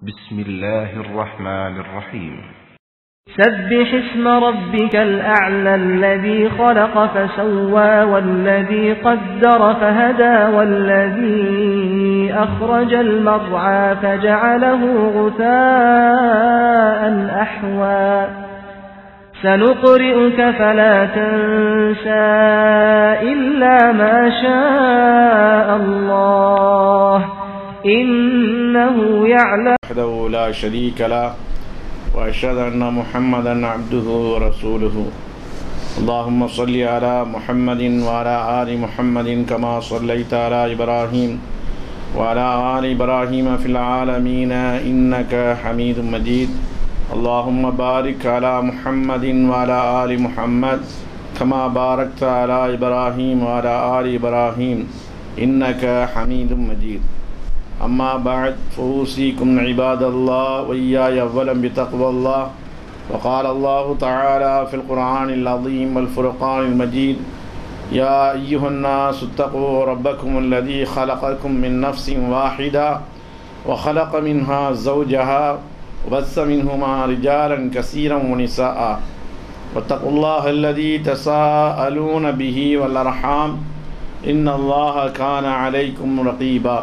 بسم الله الرحمن الرحيم سبح اسم ربك الأعلى الذي خلق فسوى والذي قدر فهدى والذي أخرج المرعى فجعله غثاء أحوى سنقرئك فلا تنسى إلا ما شاء الله إنه يعلم وحده لا شريك له وأشهد أن محمدا عبده ورسوله اللهم صل على محمد وعلى آل محمد كما صليت على إبراهيم وعلى آل إبراهيم في العالمين إنك حميد مجيد اللهم بارك على محمد وعلى آل محمد كما باركت على إبراهيم وعلى آل إبراهيم إنك حميد مجيد أما بعد فأوصيكم عباد الله وإياي أولا بتقوى الله وقال الله تعالى في القرآن العظيم والفرقان المجيد يا أيها الناس اتقوا ربكم الذي خلقكم من نفس واحدة وخلق منها زوجها وبث منهما رجالا كثيرا ونساء واتقوا الله الذي تساءلون به والأرحام إن الله كان عليكم رقيبا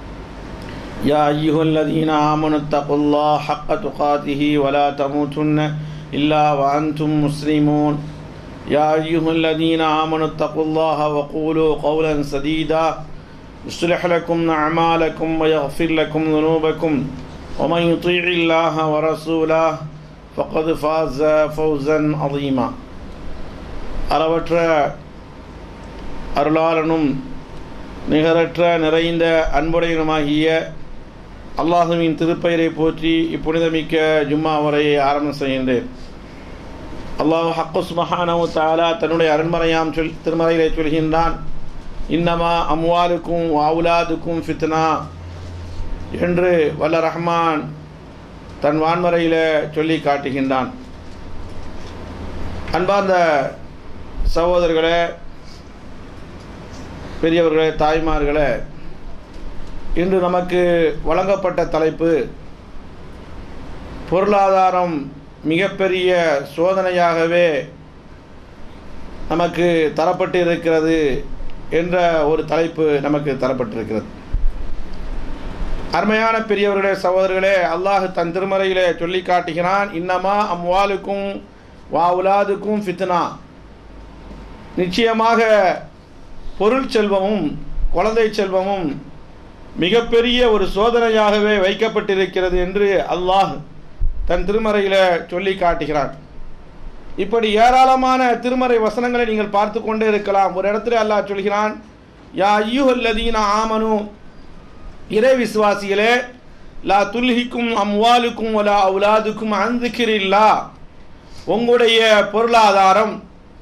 يا أيها الذين آمنوا اتقوا الله حق تقاته ولا تموتن إلا وأنتم مسلمون يا أيها الذين آمنوا اتقوا الله وقولوا قولا سديدا يصلح لكم أعمالكم ويغفر لكم ذنوبكم ومن يطيع الله ورسوله فقد فاز فوزا عظيما அளவற்ற அருளாளனும் நிகரற்ற நிறைந்த அன்புடையனுமாகிய அல்லாஹுவின் திருப்பெயரை போற்றி இப்புனிதமிக்க ஜும்மா உரையை ஆரம்பம் செய்கின்றேன். அல்லாஹ் ஹக்கு சுப்ஹானஹு வ தஆலா தன்னுடைய அருண்மறையாம் திருமறையிலே சொல்கின்றான், இன்னமா அம்வாலுக்கும் அவுலாதுக்கும் ஃபித்னா என்று வல்ல ரஹ்மான் தன் வான்மறையில் சொல்லி காட்டுகின்றான். அன்பார்ந்த சகோதரர்களே, பெரியவர்களே, தாய்மார்களே, இன்று நமக்கு வழங்கப்பட்ட தலைப்பு பொருளாதாரம் மிகப்பெரிய சோதனையாகவே நமக்கு தரப்பட்டு இருக்கிறது என்ற ஒரு தலைப்பு நமக்கு தரப்பட்டிருக்கிறது. அருமையான பெரியவர்களே, சகோதரர்களே, அல்லாஹ் தன் திருமறையிலே சொல்லி காட்டுகிறான், இன்னமா அம்வாலுக்கும் வஅவுலாதுக்கும் ஃபித்னா, நிச்சயமாக பொருள் செல்வமும் குழந்தை செல்வமும் மிகப்பெரிய ஒரு சோதனையாகவே வைக்கப்பட்டிருக்கிறது என்று அல்லாஹ் தன் திருமறையில் சொல்லி காட்டுகிறான். இப்படி ஏராளமான திருமறை வசனங்களை நீங்கள் பார்த்து கொண்டே இருக்கலாம். ஒரு இடத்துல அல்லாஹ் சொல்கிறான், யா அய்யுஹல்லதீன ஆமனு, இறை விசுவாசிகளே, லா துல்ஹிக்கும் அம்வாலுக்கும் வலா அவுலாதுக்கும் அன் திக்ரில்லாஹ், உங்களுடைய பொருளாதாரம்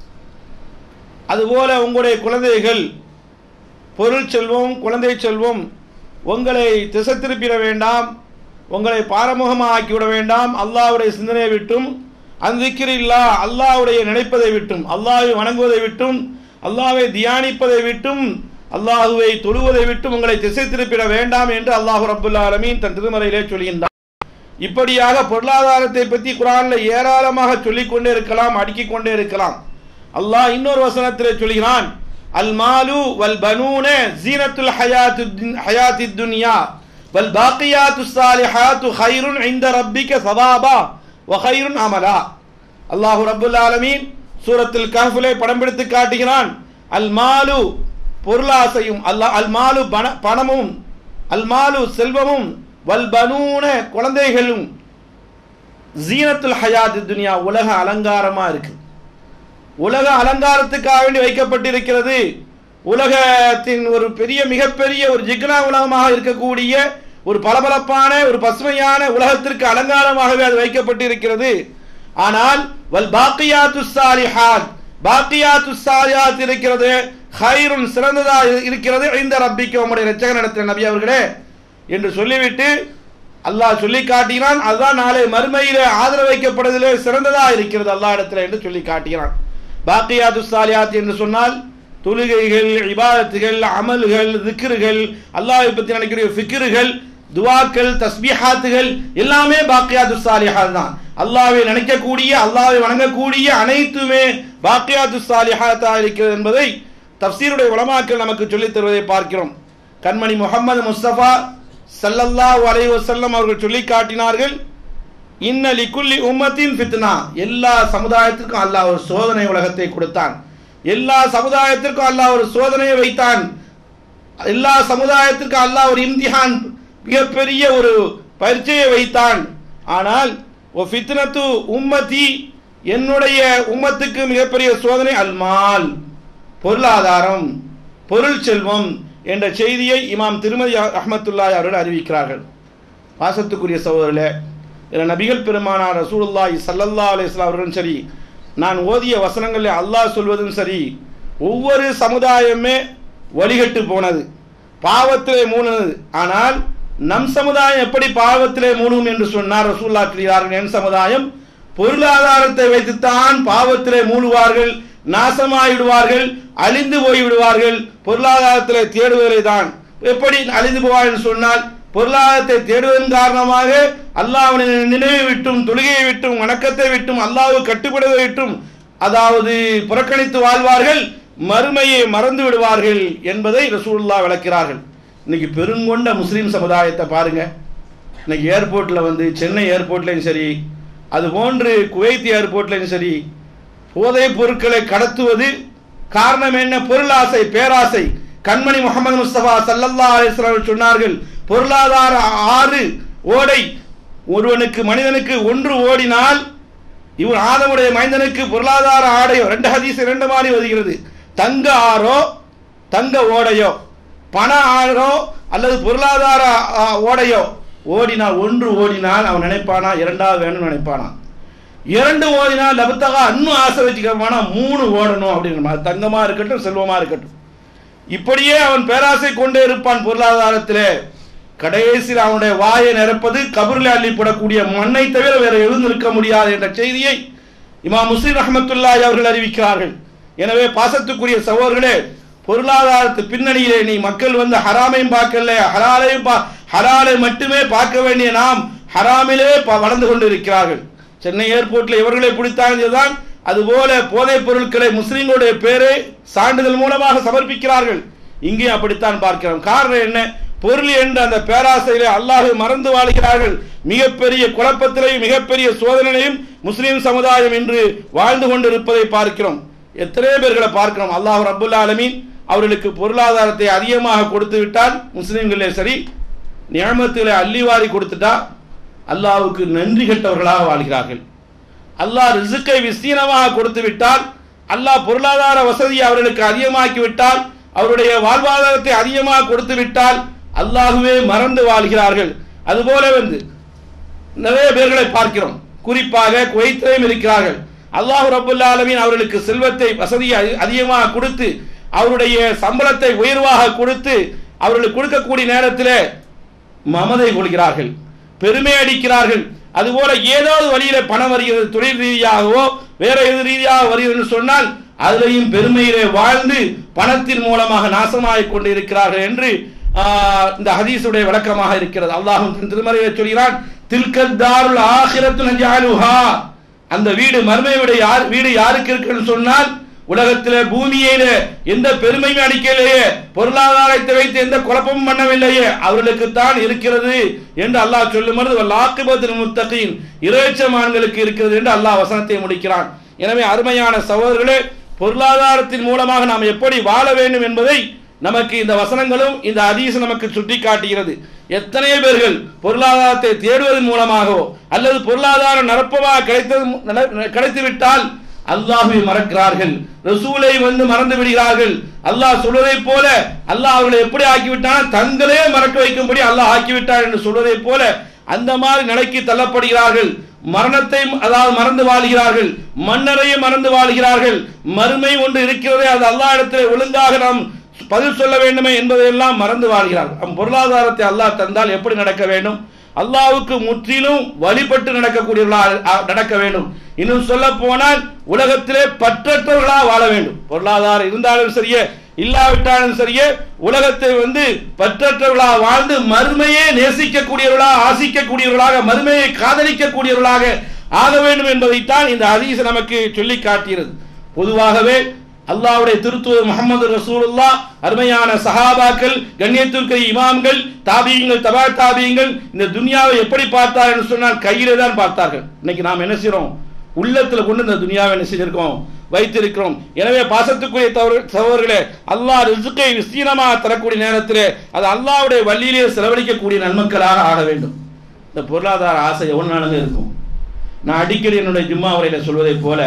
அதுபோல உங்களுடைய குழந்தைகள், பொருள் செல்வம் குழந்தை செல்வம் உங்களை திசை திருப்பிட வேண்டாம், உங்களை பாரமுகமாக ஆக்கிவிட வேண்டாம். அல்லாஹ்வுடைய சிந்தனையை விட்டும், அன்திக்ரில்லாஹ், அல்லாஹ்வுடைய நினைப்பதை விட்டும், அல்லாஹ்வை வணங்குவதை விட்டும், அல்லாஹ்வை தியானிப்பதை விட்டும், அல்லாஹ்வை தொழுவதை விட்டும் உங்களை திசை திருப்பிட வேண்டாம் என்று அல்லாஹ் ரப்புல் ஆலமீன் தன் திருமறையிலே சொல்கின்றார். இப்படியாக பொருளாதாரத்தை பற்றி குர்ஆனில் ஏராளமாக சொல்லிக்கொண்டே இருக்கலாம், அடுக்கிக் கொண்டே இருக்கலாம். அல்லாஹ் இன்னொரு வசனத்திலே சொல்கிறான், அல் மாலு வல் பனூன ஜீனத்துல் ஹயாத்தித் துன்யா வல் பாக்கியாத்துஸ் ஸாலிஹாத்து கைருன் இன்த ரப்பிக ஸவாபா வ கைருன் அமலா. அல்லாஹ் ரப்புல் ஆலமீன் சூரத்துல் கஹ்ஃபிலே படம் பிடித்து காட்டுகிறான், அல் மாலு பொருளாசையும், அல் மாலு பணமும், அல் மாலு செல்வமும், வல் பனூன குழந்தைகளும், ஜீனத்துல் ஹயாத்தித் துன்யா உலக அலங்காரமா இருக்கு, உலக அலங்காரத்துக்காக வேண்டி வைக்கப்பட்டிருக்கிறது. உலகத்தின் ஒரு பெரிய மிகப்பெரிய ஒரு ஜிக்னா உலகமாக இருக்கக்கூடிய ஒரு பளபளப்பான ஒரு பசுமையான உலகத்திற்கு அலங்காரமாகவே அது வைக்கப்பட்டிருக்கிறது. ஆனால் வல் பாக்கியாத்துஸ் ஸாலிஹாத், பாக்கியாத்துஸ் ஸாலிஹாத் இருக்கிறது, கைருன் சிறந்ததா இருக்கிறது, இந்த ரப்பிக்க உம்முடைய இரட்சகனிடத்தில் நபி அவர்களே என்று சொல்லிவிட்டு அல்லாஹ் சொல்லி காட்டுகிறான், அதுதான் நாளை மறுமையிலே ஆதரவு வைக்கப்படுவதிலே சிறந்ததா இருக்கிறது அல்லாஹ் இடத்துல என்று சொல்லி காட்டுகிறான். பாக்கியாத்துஸ் ஸாலிஹாத் என்று சொன்னால் தொழுகைகள், இபாதத்துகள், அமல்கள், திக்ருகள், அல்லாஹ்வை பற்றி நினைக்கிற ஃபிக்ருகள், துவாக்கள், தஸ்பீஹாத்துகள் எல்லாமே பாக்கியாத்துஸ் ஸாலிஹாத் தான். அல்லாஹ்வை நினைக்கக்கூடிய, அல்லாஹ்வை வணங்கக்கூடிய அனைத்துமே பாக்கியாத்துஸ் ஸாலிஹாத்தா இருக்கிறது என்பதை தஃப்சீருடைய உலமாக்கள் நமக்கு சொல்லித் தருவதை பார்க்கிறோம். கண்மணி முஹம்மது முஸ்தபா ஸல்லல்லாஹு அலைஹி வஸல்லம் அவர்கள் சொல்லி காட்டினார்கள், இன்ன லிகுல்லி உம்மத்தின் ஃபித்னா, எல்லா சமுதாயத்திற்கும் அல்லாஹ் ஒரு சோதனை உலகத்தை கொடுத்தான். எல்லா சமுதாயத்திற்கும் அல்லாஹ் ஒரு சோதனையை வைத்தான். எல்லா சமுதாயத்திற்கும் அல்லாஹ் ஒரு இம்திஹான், மிகப்பெரிய ஒரு பரீட்சையை வைத்தான். ஆனால் ஓ ஃபித்னத்து உம்மதி, என்னுடைய உம்மத்துக்கு மிகப்பெரிய சோதனை அல்மால், பொருளாதாரம், பொருள் செல்வம் என்ற செய்தியை இமாம் திருமதி ரஹ்மத்துல்லாஹி அவர்கள் அறிவிக்கிறார்கள். பாசத்துக்குரிய சகோதரர்களே, நபிகள் பெருமானார் ரசூலுல்லாஹி ஸல்லல்லாஹு அலைஹி வஸல்லம் அவர்களும் சரி, நான் ஓதிய வசனங்களில் அல்லாஹ் சொல்வதும் சரி, ஒவ்வொரு சமுதாயமே வழிகட்டு போனது, பாவத்திலே மூழ்கினது. ஆனால் நம் சமுதாயம் எப்படி பாவத்திலே மூழ்கும் என்று சொன்னார் ரசூலுல்லாஹ் சொல்கிறார்கள், என் சமுதாயம் பொருளாதாரத்தை வைத்துத்தான் பாவத்திலே மூழ்குவார்கள், நாசமாகிவிடுவார்கள், அழிந்து போய்விடுவார்கள். பொருளாதாரத்திலே தேடுவதை தான். எப்படி அழிந்து போவார்கள் என்று சொன்னால், பொருளாதாரத்தை தேடுவதன் காரணமாக அல்லாஹ்வை நினைவை விட்டும், தொழுகையை விட்டும், வணக்கத்தை விட்டும், அல்லாஹ்வை கட்டுப்படுவதை விட்டும், அதாவது புறக்கணித்து வாழ்வார்கள், மறுமையை மறந்து விடுவார்கள் என்பதை ரசூலுல்லாஹ் விளக்கிறார்கள். இன்னைக்கு பெருங்கொண்ட முஸ்லீம் சமுதாயத்தை பாருங்க. இன்னைக்கு ஏர்போர்ட்டில் வந்து சென்னை ஏர்போர்ட்லையும் சரி, அதுபோன்று குவைத் ஏர்போர்ட்லையும் சரி, போதைப் பொருட்களை கடத்துவது காரணம் என்ன? பொருளாசை, பேராசை. கண்மணி முஹம்மது முஸ்தபா ஸல்லல்லாஹு அலைஹி வஸல்லம் சொன்னார்கள், பொருளாதார ஆறு ஓடை ஒருவனுக்கு, மனிதனுக்கு ஒன்று ஓடினால், இவன் ஆதமுடைய மைந்தனுக்கு பொருளாதார ஆடையோ, ரெண்டு ஹதீஸ் ரெண்டு மாதிரி வருகிறது, தங்க ஆறோ தங்க ஓடையோ, பண ஆறோ அல்லது பொருளாதார ஓடையோ ஓடினால், ஒன்று ஓடினால் அவன் நினைப்பானா இரண்டாவது வேணும்னு நினைப்பானா, இரண்டு ஓடினால் லபத்தகா இன்னும் ஆசை வச்சுக்கப்பானா மூணு ஓடணும் அப்படிங்கிற, தங்கமா இருக்கட்டும் செல்வமா இருக்கட்டும். இப்படியே அவன் பேராசை கொண்டே இருப்பான் பொருளாதாரத்திலே. கடைசியில் அவனுடைய வாயை நிரப்பது கபரில் அள்ளி போடக்கூடிய மண்ணை தவிர வேற எழுந்திருக்க முடியாது என்ற செய்தியை இமாம் முஸ்லிம் ரஹ்மத்துல்லாஹி அவர்கள் அறிவிக்கிறார்கள். எனவே பாசத்துக்குரிய சகோதரர்களே, பொருளாதாரத்து பின்னணியிலே நீ மக்கள் வந்து ஹராமையும் பார்க்கல, ஹலாலை மட்டுமே பார்க்க வேண்டிய நாம் ஹராமிலே வளர்ந்து கொண்டு இருக்கிறார்கள். சென்னை ஏர்போர்ட்டில் இவர்களை பிடித்தால்தான் அதுபோல போதைப் பொருட்களை முஸ்லிம்களுடைய பேரை சான்றிதழ் மூலமாக சமர்ப்பிக்கிறார்கள். இங்கேயும் அப்படித்தான் பார்க்கிறோம். காரணம் என்ன? பொருள் என்ற அந்த பேராசையிலே அல்லாஹை மறந்து வாழ்கிறார்கள். மிகப்பெரிய குழப்பத்திலையும் மிகப்பெரிய சோதனையும் முஸ்லிம் சமுதாயம் இன்று வாழ்ந்து கொண்டிருப்பதை பார்க்கிறோம். எத்தனை பேர்களை பார்க்கிறோம். அல்லாஹ் ரப்புல் ஆலமீன் அவர்களுக்கு பொருளாதாரத்தை அதிகமாக கொடுத்து விட்டால், முஸ்லிம்களே சரி, நியமத்துகளை அள்ளிவாரி கொடுத்துட்டா அல்லாஹ்வுக்கு நன்றி கெட்டவர்களாக வாழ்கிறார்கள். அல்லாஹ் ரிஸ்கை விஸ்தீனமாக கொடுத்து விட்டால், அல்லாஹ் பொருளாதார வசதியை அவர்களுக்கு அதிகமாக்கி விட்டால், அவருடைய வாழ்வாதாரத்தை அதிகமாக கொடுத்து விட்டால் அல்லாஹ்வே மறந்து வாழ்கிறார்கள். அதுபோல வந்து நிறைய பேர்களை பார்க்கிறோம். குறிப்பாக குவைத்திலும் இருக்கிறார்கள். அல்லாஹ் ரப்புல் ஆலமீன் அவர்களுக்கு செல்வத்தை வசதியை அதிகமாக கொடுத்து, அவருடைய சம்பளத்தை உயர்வாக கொடுத்து, அவர்களுக்கு கொடுக்கக்கூடிய நேரத்தில் மமதை கொள்கிறார்கள், பெருமை அடிக்கிறார்கள். அதுபோல ஏதாவது வழியில பணம் வருகிறது, தொழில் ரீதியாகவோ வேற எது ரீதியாக வருகிறது சொன்னால் அதிலையும் பெருமையிலே வாழ்ந்து பணத்தின் மூலமாக நாசமாகிக் கொண்டு இருக்கிறார்கள் என்று இந்த ஹதீஸுடைய விளக்கமாக இருக்கிறது. அல்லாஹ் திருமறையை சொல்கிறான், தில்கத் தாருல் ஆகிரத்து நஜஅலுஹா, அந்த வீடு மர்மை வீடு யாருக்கு இருக்குன்னு சொன்னால், உலகத்திலே பூமியில எந்த பெருமையும் அடிக்கலையே, பொருளாதாரத்தை வைத்து எந்த குழப்பமும் பண்ணவில்லையே, அவர்களுக்குத்தான் இருக்கிறது என்று அல்லாஹ் சொல்லும்போது வல்லாக்கிபத்துல் முத்தகீன், இறைச்சமான்களுக்கு இருக்கிறது என்று அல்லாஹ் வசனத்தை முடிக்கிறான். எனவே அருமையான சகோதரர்களே, பொருளாதாரத்தின் மூலமாக நாம் எப்படி வாழ வேண்டும் என்பதை நமக்கு இந்த வசனங்களும் இந்த ஹதீஸ் நமக்கு சுட்டி காட்டுகிறது. எத்தனை பேர்கள் பொருளாதாரத்தை தேடுவதன் மூலமாகவோ அல்லது பொருளாதாரம் நிரப்பமாக கிடைத்துவிட்டால் அல்லாஹ்வை மறக்கிறார்கள், ரசூலை வந்து மறந்து விடுகிறார்கள். அல்லாஹ் சொல்வதை போல அல்லாஹ் அவர்களை எப்படி ஆக்கிவிட்டான், தங்களே மறக்க வைக்கும்படி அல்லாஹ் ஆக்கிவிட்டார் என்று சொல்வதை போல அந்த மாதிரி நிலைக்கு தள்ளப்படுகிறார்கள். மரணத்தை அதாவது மறந்து வாழ்கிறார்கள், மன்னரையே மறந்து வாழ்கிறார்கள். மறுமை ஒன்று இருக்கிறதே, அது அல்லாஹ் இடத்திலே ஒழுங்காக நாம் பதில் சொல்ல வேண்டுமே என்பதையெல்லாம் மறந்து வாழ்கிறார்கள். பொருளாதாரத்தை அல்லாஹ் தந்தால் எப்படி நடக்க வேண்டும்? அல்லாஹ்வுக்கு முற்றிலும் வழிபட்டு நடக்க வேண்டும். இன்னும் சொல்ல போனால் உலகத்திலே பற்றற்றவர்களாக வாழ வேண்டும். பொருளாதாரம் இருந்தாலும் சரியே, இல்லாவிட்டாலும் சரியே உலகத்தை பற்றற்றவர்களாக வாழ்ந்து மறுமையை நேசிக்கக்கூடியவர்களாக, ஆசிக்கக்கூடியவர்களாக, மறுமையை காதலிக்கக்கூடியவர்களாக ஆக வேண்டும் என்பதைத்தான் இந்த ஹதீஸ் நமக்கு சொல்லி காட்டுகிறது. பொதுவாகவே அல்லாஹ்வுடைய திருத்தூதர் முஹம்மது ரசூலுல்லாஹ், அருமையான சஹாபாக்கள், கண்ணியத்திற்குரிய இமாம்கள், தாபியீங்கள், தபா தாபியீங்கள் இந்த துனியாவை எப்படி பார்த்தார் என்று சொன்னால் கையிலே தான் பார்த்தார்கள். இன்னைக்கு நாம் என்ன செய்றோம்? உள்ளத்தில் கொண்டு இந்த துனியாவை என்ன செஞ்சிருக்கோம்? வைத்திருக்கிறோம். எனவே பாசத்துக்குரிய சகோதரர்களே, அல்லாஹ் ரிஸ்கை விஸ்தீர்ணமாக தரக்கூடிய நேரத்திலே அது அல்லாஹ்வுடைய வழியிலே செலவழிக்கக்கூடிய நன்மக்களாக ஆக வேண்டும். இந்த பொருளாதார ஆசை எவ்வளவு நாளுங்க இருக்கும்? நான் அடிக்கடி என்னுடைய ஜும்மா உரையில சொல்வதை போல,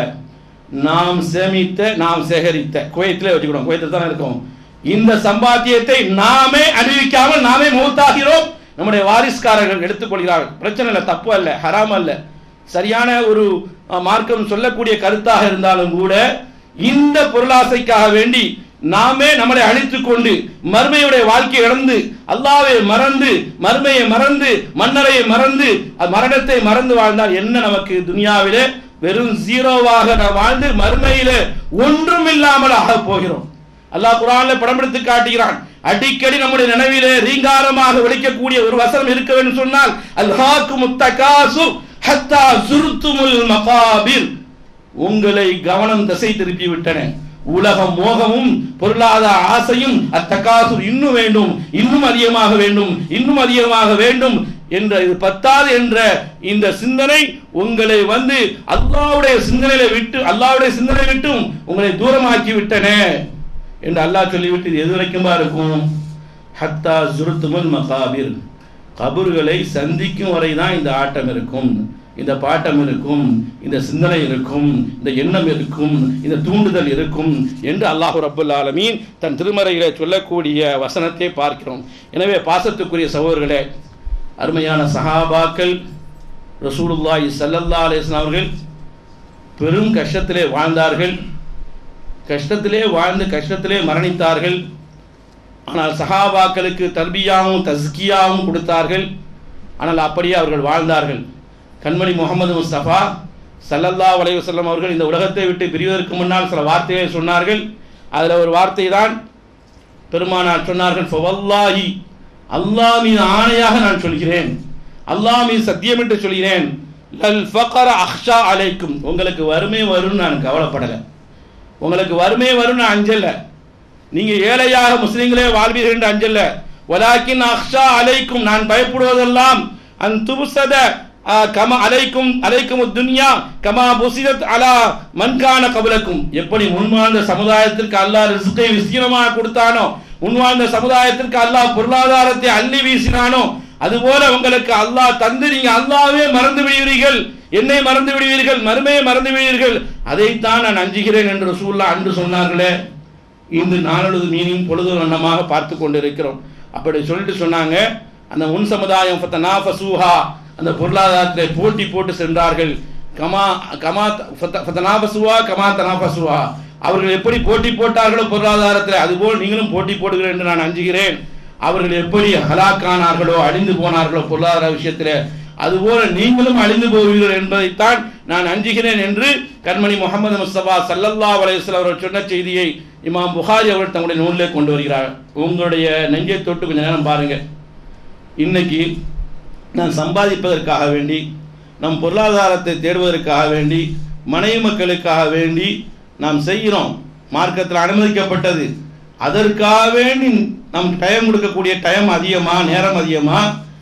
நாம் சேமித்த, நாம் சேகரித்த, குவைத்திலே வச்சுக்கிறோம், குவைத்தில் தானே இருக்கோம், இந்த சம்பாத்தியத்தை நாமே அறிவிக்காமல் நாமே மௌத்தாகிறோம். நம்முடைய வாரிஸ்காரர்கள் எடுத்துக்கொள்கிறார்கள். பிரச்சனை இல்லை, தப்பு அல்ல, ஹராம் அல்ல, சரியான ஒரு மார்க்கம் சொல்லக்கூடிய கருத்தாக இருந்தாலும் கூட இந்த பொருளாசைக்காக வேண்டி நாமே நம்மளை அழித்துக் கொண்டு மறுமையுடைய வாழ்க்கையை இழந்து அல்லாஹ்வை மறந்து மறுமையை மறந்து மன்னரையை மறந்து மரணத்தை மறந்து வாழ்ந்தால் என்ன நமக்கு துனியாவிலே வெறும் ஜீரோவாக நாம் வாழ்ந்து மறுமையிலே ஒன்றும் இல்லாமல் ஆக போகிறோம். அல்லாஹ் குர்ஆனிலே படம் எடுத்து காட்டுகிறான். அடிக்கடி நம்முடைய நினைவிலே ரீங்காரமாக ஒலிக்கக்கூடிய ஒரு வசனம் இருக்க வேண்டும் சொன்னால், அல்ஹாக்குமுத் தகாசுர் ஹத்தா சுர்துமுல் மகாபிர். உங்களை கவனம் திசை திருப்பி விட்டன. உலக மோகமும் பொருளாதார ஆசையும் அத்தகாசுர் இன்னும் வேண்டும், இன்னும் அதிகமாக வேண்டும், இன்னும் அதிகமாக வேண்டும் என்ற இது பத்தாது என்ற இந்த சிந்தனை உங்களை அல்லாஹ்வுடைய சிந்தனையை விட்டும் உங்களை தூரமாக்கி விட்டன என்று அல்லாஹ் சொல்லிவிட்டு இது எது வரைக்குமா இருக்கும்? ஹத்தா சுர்துமுல் மகாபிர். கபர்களை சந்திக்கும் வரைதான் இந்த ஆட்டம் இருக்கும், இந்த பாட்டம் இருக்கும், இந்த சிந்தனை இருக்கும், இந்த எண்ணம் இருக்கும், இந்த தூண்டுதல் இருக்கும் என்று அல்லாஹ் ரப்பல் ஆலமீன் தன் திருமறையிலே சொல்லக்கூடிய வசனத்தை பார்க்கிறோம். எனவே பாசத்துக்குரிய சகோதரர்களே, அருமையான சஹாபாக்கள், ரசூலுல்லாஹி ஸல்லல்லாஹு அலைஹி வஸல்லம் அவர்கள் பெரும் கஷ்டத்திலே வாழ்ந்தார்கள், கஷ்டத்திலே வாழ்ந்து கஷ்டத்திலே மரணித்தார்கள். ஆனால் சஹாபாக்களுக்கு தர்பியாவும் தஸ்கியாவும் கொடுத்தார்கள். ஆனால் அப்படியே அவர்கள் வாழ்ந்தார்கள். கண்மணி முகமது முஸ்தபா ஸல்லல்லாஹு அலைஹி வஸல்லம் அவர்கள் இந்த உலகத்தை விட்டு பிரிவதற்கு முன்னால் சில வார்த்தைகளை சொன்னார்கள். அதில் ஒரு வார்த்தை தான் பெருமானார் சொன்னார்கள், ஃபவல்லாஹி, அல்லாஹ் மீது ஆணையாக நான் சொல்கிறேன், அல்லாஹ் மீது சத்தியம் என்று சொல்கிறேன், லல் ஃபக்ர அக்ஷா அலைக்கும், உங்களுக்கு வறுமை வரும்னு நான் கவலைப்படலை, உங்களுக்கு வறுமை வரும்னு அஞ்சல, நீங்க ஏழையாக முஸ்லிம்களே வாழ்வீர்கள் என்று அஞ்சல்ல, வலாக்கின் அக்ஷா அலைக்கும், நான் பயப்படுவதெல்லாம் அன் துப்ஸத கமா அலைக்கும் அலைக்கும் துன்யா கமா புஸிதத் அலா மன்கான கபலக்கும். எப்படி முன்வாழ்ந்த சமுதாயத்திற்கு அல்லாஹ் ரிஸ்கை விஸ்தீர்ணமாக கொடுத்தானோ, முன்வாழ்ந்த சமுதாயத்திற்கு அல்லாஹ் பொருளாதாரத்தை அள்ளி வீசினானோ, அதுபோல உங்களுக்கு அல்லாஹ் தந்து நீங்க அல்லாஹ்வே மறந்து விடுவீர்கள், என்னை மறந்து விடுவீர்கள், மறுமையை மறந்து விடுவீர்கள், அதைத்தான் நான் அஞ்சுகிறேன் என்று ரசூலுல்லாஹ் அன்று சொன்னார்களே. இன்று நாளொழுது மீனிங் பொழுது வண்ணமாக பார்த்து கொண்டிருக்கிறோம். அப்படி சொல்லிட்டு சொன்னாங்க, அந்த முன் சமுதாயம் ஃபதனாஃபஸூஹா, அந்த பொருளாதாரத்தை போட்டி போட்டு சென்றார்கள். கமா கமா ஃபதனாஃபஸூஹா கமா தனாஃபஸூஹா, அவர்கள் எப்படி போட்டி போட்டார்களோ பொருளாதாரத்தில், அதுபோல் நீங்களும் போட்டி போடுகிறேன் என்று நான் அஞ்சுகிறேன். அவர்கள் எப்படி ஹலாக்கானார்களோ, அழிந்து போனார்களோ பொருளாதார விஷயத்தில், அதுபோல நீங்களும் அழிந்து போவீர்கள் என்பதைத்தான் நான் அஞ்சுகிறேன் என்று கண்மணி முகமது முஸ்தபா ஸல்லல்லாஹு அலைஹி வஸல்லம் அவர்கள் சொன்ன செய்தியை இமாம் புகாரி அவர்கள் தங்களுடைய நூலிலே கொண்டு வருகிறார். உங்களுடைய நெஞ்சை தொட்டு கொஞ்ச நேரம் பாருங்க. இன்னைக்கு நான் சம்பாதிப்பதற்காக வேண்டி, நம் பொருளாதாரத்தை தேடுவதற்காக வேண்டி, மனைவி மக்களுக்காக வேண்டி நாம் செய்கிறோம், மார்க்கத்தில் அனுமதிக்கப்பட்டது. அதற்காக வேண்டி நம் டைம் கொடுக்கக்கூடிய டைம் அதிகமா, நேரம் அதிகமா,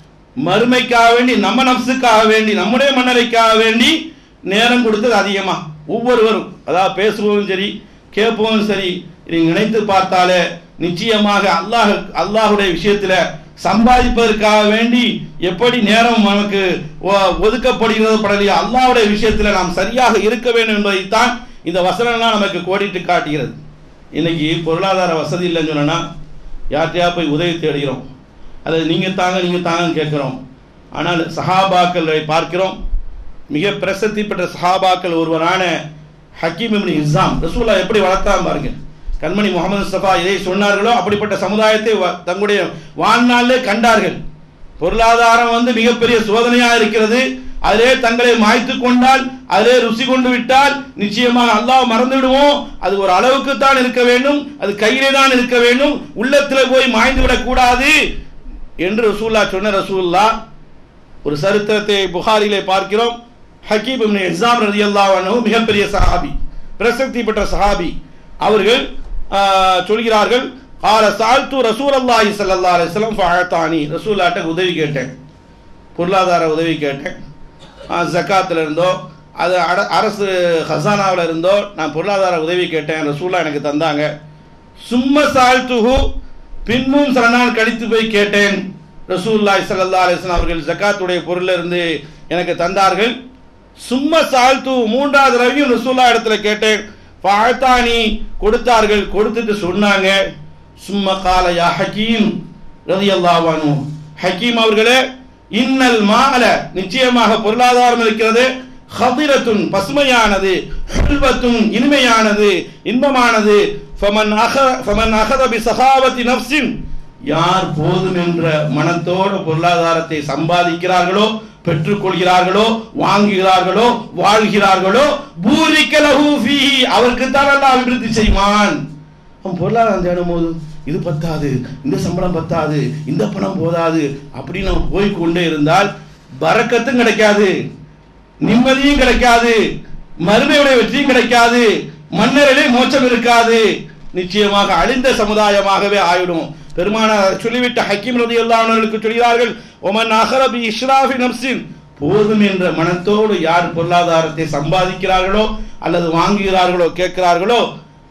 மறுமைக்காக வேண்டி, நம்ம நப்சுக்காக வேண்டி, நம்முடைய மன்னரைக்காக வேண்டி நேரம் கொடுத்தது அதிகமா? ஒவ்வொருவரும், அதாவது பேசுவதும் சரி கேட்பதும் சரி, நீங்க நினைத்து பார்த்தாலே நிச்சயமாக அல்லாஹுடைய விஷயத்துல சம்பாதிப்பதற்காக வேண்டி எப்படி நேரம் நமக்கு ஒதுக்கப்படுகிறது படலையோ, அல்லாஹ்வுடைய விஷயத்துல நாம் சரியாக இருக்க வேண்டும் என்பதைத்தான் இந்த வசனம்லாம் நமக்கு கோடிட்டு காட்டுகிறது. இன்னைக்கு பொருளாதார வசதி இல்லைன்னு சொன்னா யார்கிட்டயா போய் உதவி தேடுகிறோம், அதை நீங்க தாங்கன்னு கேட்கிறோம். ஆனால் சஹாபாக்களை பார்க்கிறோம். மிக பிரசித்தி பெற்ற சஹாபாக்கள் ஒருவரான ஹக்கீம் இப்னு ஹிஸாம், ரசூலுல்லாஹ் எப்படி வளர்த்தாம பாருங்க. கண்மணி முகமது முஸ்தபா எதை சொன்னார்களோ அப்படிப்பட்ட சமுதாயத்தை தங்களுடைய வாழ்நாளிலே கண்டார்கள். பொருளாதாரம் மிகப்பெரிய சோதனையாக இருக்கிறது, அதிலே தங்களை மாய்த்து கொண்டால் அதிலே ருசி கொண்டு விட்டால் நிச்சயமாக அல்லாஹ் மறந்து விடுவோம். அது ஒரு அளவுக்கு தான் இருக்க வேண்டும், அது கையிலே தான் இருக்க வேண்டும், உள்ளத்தில் போய் மாய்ந்து விடக்கூடாது என்று ரசூலுல்லாஹ் சொன்ன ரசூலுல்லாஹ் ஒரு சரித்திரத்தை புகாரிலே பார்க்கிறோம். ஹக்கீம் இப்னு ஹிஸாம் ரலியல்லாஹு அன்ஹு மிகப்பெரிய சஹாபி, பிரசித்தி பெற்ற சஹாபி. அவர்கள் சொல்கிறார்கள், قال سألت رسول الله صلى الله عليه وسلم فأعطاني. ரசூலுல்லாஹ்ட்ட உதவி கேட்டேன், பொருளாதார உதவி கேட்டேன். ஜகாத்தில் இருந்தோ அது அரசு ஹசானாவில் இருந்தோ நான் பொருளாதார உதவி கேட்டேன், ரசூலுல்லாஹ் எனக்கு தந்தாங்க. சும்ம சால்துஹு, பின்னும் சில நாள் கழித்து போய் கேட்டேன், ரசூலுல்லாஹி ஸல்லல்லாஹு அலைஹி வஸல்லம் அவர்கள் ஜகாத்துடைய பொருளில் இருந்து எனக்கு தந்தார்கள். சும்ம சால்து, மூன்றாவது தடவையும் ரசூலுல்லாஹ் இடத்துல கேட்டேன், ஃபஅத்தானி, கொடுத்தார்கள். கொடுத்துட்டு சொன்னாங்க, சும்ம கால யா ஹக்கீம் ரலியல்லாஹு அன்ஹு, ஹக்கீம் அவர்களே, இன்னல் மால, நிச்சயமாக பொருளாதாரம் இருக்கிறது, ஹதிரத்துன், பசுமையானது, ஹுல்வத்துன், இனிமையானது, இன்பமானது, ஃபமன் அகத பி சகாவத்தி நஃப்ஸின், யார் போதும் என்ற மனத்தோடு பொருளாதாரத்தை சம்பாதிக்கிறார்களோ, பெற்றுக்கொள்கிறார்களோ, வாங்குகிறார்களோ, வாழ்கிறார்களோ, பூரிக்க லஹு ஃபீஹி, அவருக்கு தான் அல்லாஹ் அபிவிருத்தி செய்வான். அவன் பொருளாதாரம் தேடும் போது இது பத்தாது, இந்த சம்பளம் பத்தாது, இந்த பணம் போதாது அப்படின்னு நம்ம போய்கொண்டே இருந்தால் பரக்கத்தும் கிடைக்காது, நிம்மதியும் கிடைக்காது, மறுமையுடைய வெற்றியும் கிடைக்காது, மன்னரிலே மோட்சம் இருக்காது, நிச்சயமாக அழிந்த சமுதாயமாகவே ஆயிடும். பெருமானார் சொல்லிவிட்ட ஹக்கீம் ரலியல்லாஹு அன்ஹுவுக்கு சொல்கிறார்கள், ஒமன் அஹர பி இஸ்ராஃபி நஃப்ஸின், போதும் என்ற மனத்தோடு யார் பொருளாதாரத்தை சம்பாதிக்கிறார்களோ அல்லது வாங்குகிறார்களோ கேட்கிறார்களோ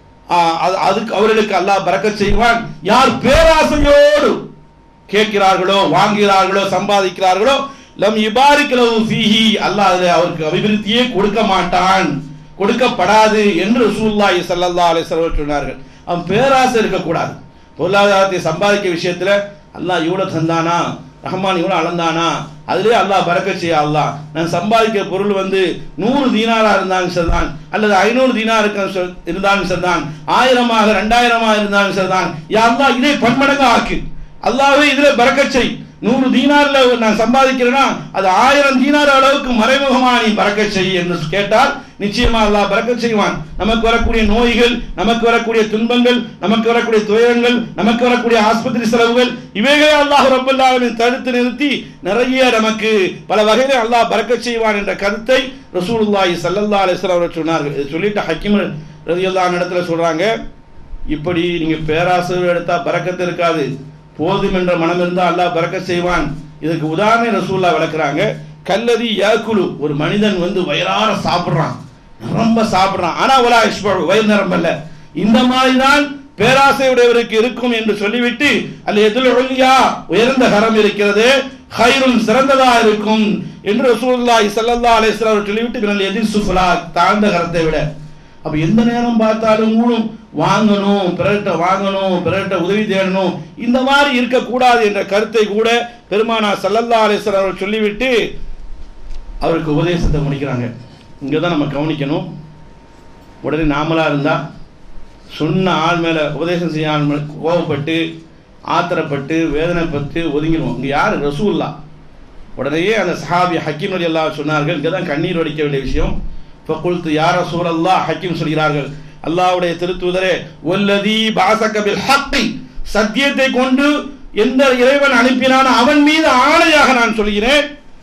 அதுக்கு அவர்களுக்கு அல்லாஹ் பரக்கத் செய்வான். யார் பேராசையோடு கேட்கிறார்களோ, வாங்குகிறார்களோ, சம்பாதிக்கிறார்களோ, லம் யுபாரிக் லஹு ஃபீஹி, அல்லாஹ் அவருக்கு அபிவிருத்தியே கொடுக்க மாட்டான், கொடுக்கப்படாது என்று ரசூலுல்லாஹி ஸல்லல்லாஹு அலைஹி வஸல்லம் சொன்னார்கள். அவன் பேராசை இருக்கக்கூடாது. பொருளாதாரத்தை சம்பாதிக்க விஷயத்துல அல்லாஹ் இவ்வளவு தந்தானா, ரஹ்மான் இவ்வளவு அளந்தானா, அதிலே அல்லாஹ் பரக்கத் செய்ய. அல்லாஹ் நான் சம்பாதிக்கிற பொருள் 100 தீனாரா இருந்தாலும் சரிதான், அல்லது 500 தீனார் இருந்தாலும் சரிதான், 1000 2000 இருந்தாலும் சரிதான், யா அல்லாஹ் இதை பன்மடங்கு ஆக்கு, அல்லாஹ்வே இதிலே பரக்கத் செய். 100 தீனார்ல நான் சம்பாதிக்கிறேன்னா அது 1000 தீனார் அளவுக்கு மறைமுகமா நீ பரக்கத் செய் என்று கேட்டால் நிச்சயமா அல்லாஹ் பரக்கத் செய்வான். நமக்கு வரக்கூடிய நோய்கள், நமக்கு வரக்கூடிய துன்பங்கள், நமக்கு வரக்கூடிய துயரங்கள், நமக்கு வரக்கூடிய ஆஸ்பத்திரி செலவுகள், இவைகளை அல்லாஹ் ரப்பல் ஆலமீன் தடுத்து நிறுத்தி நிறைய நமக்கு பல வகையில அல்லாஹ் பரக்கத் செய்வான் என்ற கருத்தை ரசூலுல்லாஹி ஸல்லல்லாஹு அலைஹி வஸல்லம் அவர்கள் சொன்னார்கள். இது சொல்லிட்டு ஹக்கீம் ரலியல்லாஹு அன்ஹு இடத்துல சொல்றாங்க, இப்படி நீங்க பேராசை எடுத்தா பரக்கத்து இருக்காது, போதும் என்ற மனம் இருந்தால் அல்லாஹ் பரக்கத் செய்வான். இதுக்கு உதாரணம் ரசூலுல்லாஹ் விளக்குறாங்க. கல்லதி யாக்குலு, ஒரு மனிதன் வயிறார சாப்பிடுறான், ரொம்ப சாப்பிடுறான், ஆனா வலா இஷ்பு, வயிறு நிரம்பல்ல, இந்த மாதிரி தான் பேராசையுடையவருக்கு இருக்கும் என்று சொல்லிவிட்டு அல்ல எதுல் உல்யா, உயர்ந்த கரம் இருக்கிறது, ஹைருன், சிறந்ததா இருக்கும் என்று ரசூலுல்லாஹி ஸல்லல்லாஹு அலைஹி வஸல்லம் சொல்லிவிட்டு மினல் யதிஸ் சுஃபலா, தாழ்ந்த கரத்தை விட. அப்ப எந்த நேரம் பார்த்தாலும் வாங்கணும், பிறர்கிட்ட உதவி தேடணும், இந்த மாதிரி இருக்கக்கூடாது என்ற கருத்தை கூட பெருமானார் ஸல்லல்லாஹு அலைஹி வஸல்லம் அவர்கள் சொல்லிவிட்டு அவருக்கு உபதேசத்தை முடிக்கிறாங்க. இங்கதான் நம்ம கவனிக்கணும். உடனே நாமளா இருந்தா சொன்ன ஆள் மேல, உபதேசம் செய்ய ஆள் மேல கோபப்பட்டு ஆத்திரப்பட்டு வேதனைப்பட்டு ஒதுங்கிடுவோம். இங்க யாரு? ரசூலுல்லாஹ். உடனே அந்த சஹாபி ஹக்கீம் ரலியல்லாஹு சொன்னார்கள், இங்கதான் கண்ணீர் வடிக்க வேண்டிய விஷயம். ஃபகுல்து யா ரசூலல்லாஹ், ஹக்கீம் சொல்கிறார்கள், அல்லாஹ்வுடைய திருத்தூதரே, வல்லதி பஅஸக பில் ஹக்கி, சத்தியத்தை கொண்டு எந்த இறைவன் அனுப்பினான் அவன் மீது ஆணையாக நான் சொல்கிறேன்,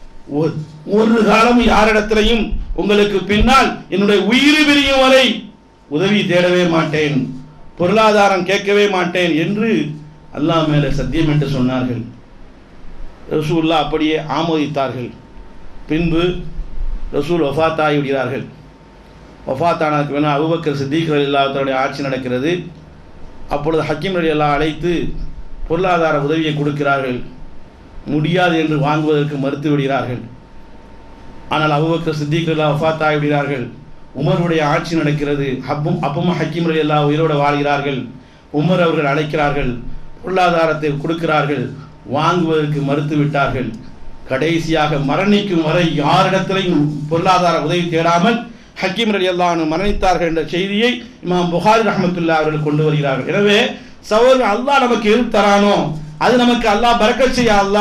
ஒரு காலம் யாரிடத்திலையும் உங்களுக்கு பின்னால் என்னுடைய உயிர் பிரியும் வரை உதவி தேடவே மாட்டேன், பொருளாதாரம் கேட்கவே மாட்டேன் என்று அல்லாஹ் மேல சத்தியம் என்று சொன்னார்கள். ரசூலுல்லாஹ் அப்படியே ஆமோதித்தார்கள். பின்பு ரசூல் வஃபாத் ஆகிவிடுகிறார்கள். வஃபாத்தானதுக்கு வேணா அபூபக்கர் சித்திக் ரலியல்லாஹு தஆலா ஆட்சி நடக்கிறது. அப்பொழுது ஹக்கீம் ரலியல்லாஹு அழைத்து பொருளாதார உதவியை கொடுக்கிறார்கள். முடியாது என்று வாங்குவதற்கு மறுத்து விடுகிறார்கள். ஆனால் அபூபக்கர் சித்திக் ரலியல்லாஹு வஃபாத் ஆகிவிடுகிறார்கள். உமருடைய ஆட்சி நடக்கிறது. அப்பவும் ஹக்கீம் ரலியல்லாஹு உயிரோடு வாழ்கிறார்கள். உமர் அவர்கள் அழைக்கிறார்கள், பொருளாதாரத்தை கொடுக்கிறார்கள், வாங்குவதற்கு மறுத்து விட்டார்கள். கடைசியாக மரணிக்கும் வரை யாரிடத்திலையும் பொருளாதார உதவி தேடாமல் ஹக்கீம் ரலியல்லாஹு அன்ஹு மரணித்தார்கள் என்ற செய்தியை இமாம் புகாரி ரஹ்மத்துல்லாஹி அவர்கள் கொண்டு வருகிறார்கள். எனவே சகோதரர், அல்லாஹ் நமக்கு எது தரானோ அது நமக்கு அல்லாஹ் பரக்கத் செய்ய, அல்லாஹ்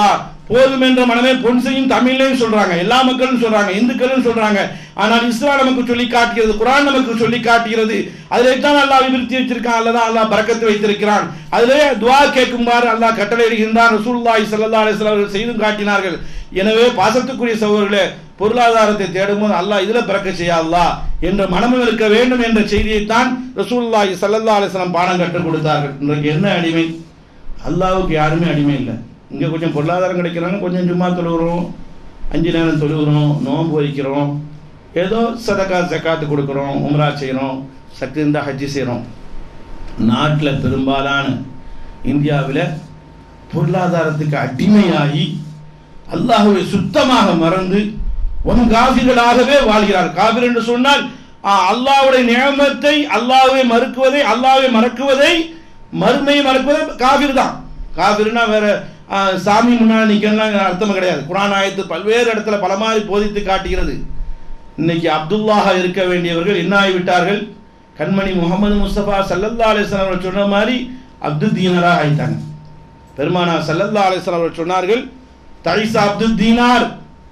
போதும் என்ற மனமே பொன் செய்யும் தமிழ்லையும் சொல்றாங்க, எல்லா மக்களும் சொல்றாங்க, இந்துக்களும் சொல்றாங்க. ஆனால் இஸ்லாம் நமக்கு சொல்லி காட்டுகிறது, குர்ஆன் நமக்கு சொல்லி காட்டுகிறது. அதிலே தான் அல்லாஹ் விருத்தி வச்சிருக்கான், அல்லதான் அல்லாஹ் பரக்கத்து வைத்திருக்கிறான். அதிலே துஆ கேட்குமாறு அல்லாஹ் கட்டளையிடுகின்றான். ரசூலுல்லாஹி ஸல்லல்லாஹு அலைஹி வஸல்லம் அவர்கள் செய்தும் காட்டினார்கள். எனவே பாசத்துக்குரிய சகோதரர்களே, பொருளாதாரத்தை தேடும்போது அல்லாஹ் இதுல பரக்கத் செய்ய அல்லாஹ் என்ற மனமும் இருக்க வேண்டும் என்ற செய்தியைத்தான் ரசூலுல்லாஹி ஸல்லல்லாஹு அலைஹி வஸல்லம் பாடம் கற்றுக் கொடுத்தார்கள். இன்றைக்கு என்ன அடிமை? அல்லாஹ்வுக்கு யாருமே அடிமை இல்லை. இங்கே கொஞ்சம் பொருளாதாரம் கிடைக்கிறாங்க, கொஞ்சம் ஜும்மா தொழுகிறோம், 5 நேரம் தொழுகிறோம், நோன்பு வைக்கிறோம், ஏதோ சதகா ஜக்காத்து கொடுக்குறோம், உம்ரா செய்கிறோம், சக்தி இருந்தால் ஹஜ்ஜி செய்கிறோம். நாட்டில் பெரும்பாலான இந்தியாவில் பொருளாதாரத்துக்கு அடிமையாகி அல்லாஹ்வை சுத்தமாக மறந்து காஃபிர்களாகவே வாழ்கிறார். காஃபிர் என்று சொன்னால் அல்லாஹ்வுடைய நியமத்தை, அல்லாஹ்வை மறுக்குவதை, அல்லாஹ்வை மறக்குவதை, மறுமையை மறக்குவதை காஃபிர் தான். காஃபிர்னா வேற சாமி முன்னாடி நிற்கலாம் அர்த்தம் கிடையாது. குர்ஆன் ஆயத்து பல்வேறு இடத்துல பல மாதிரி போதித்து காட்டுகிறது. இன்னைக்கு அப்துல்லாஹ் இருக்க வேண்டியவர்கள் என்ன ஆகிவிட்டார்கள்? கண்மணி முகமது முஸ்தபா ஸல்லல்லாஹு அலைஹி வஸல்லம் அவர்கள் சொன்ன மாதிரி அப்துல் தீனாராக ஆயிட்டாங்க. பெருமானார் ஸல்லல்லாஹு அலைஹி வஸல்லம் அவர்கள் சொன்னார்கள், தைஸா அப்துல் தீனார்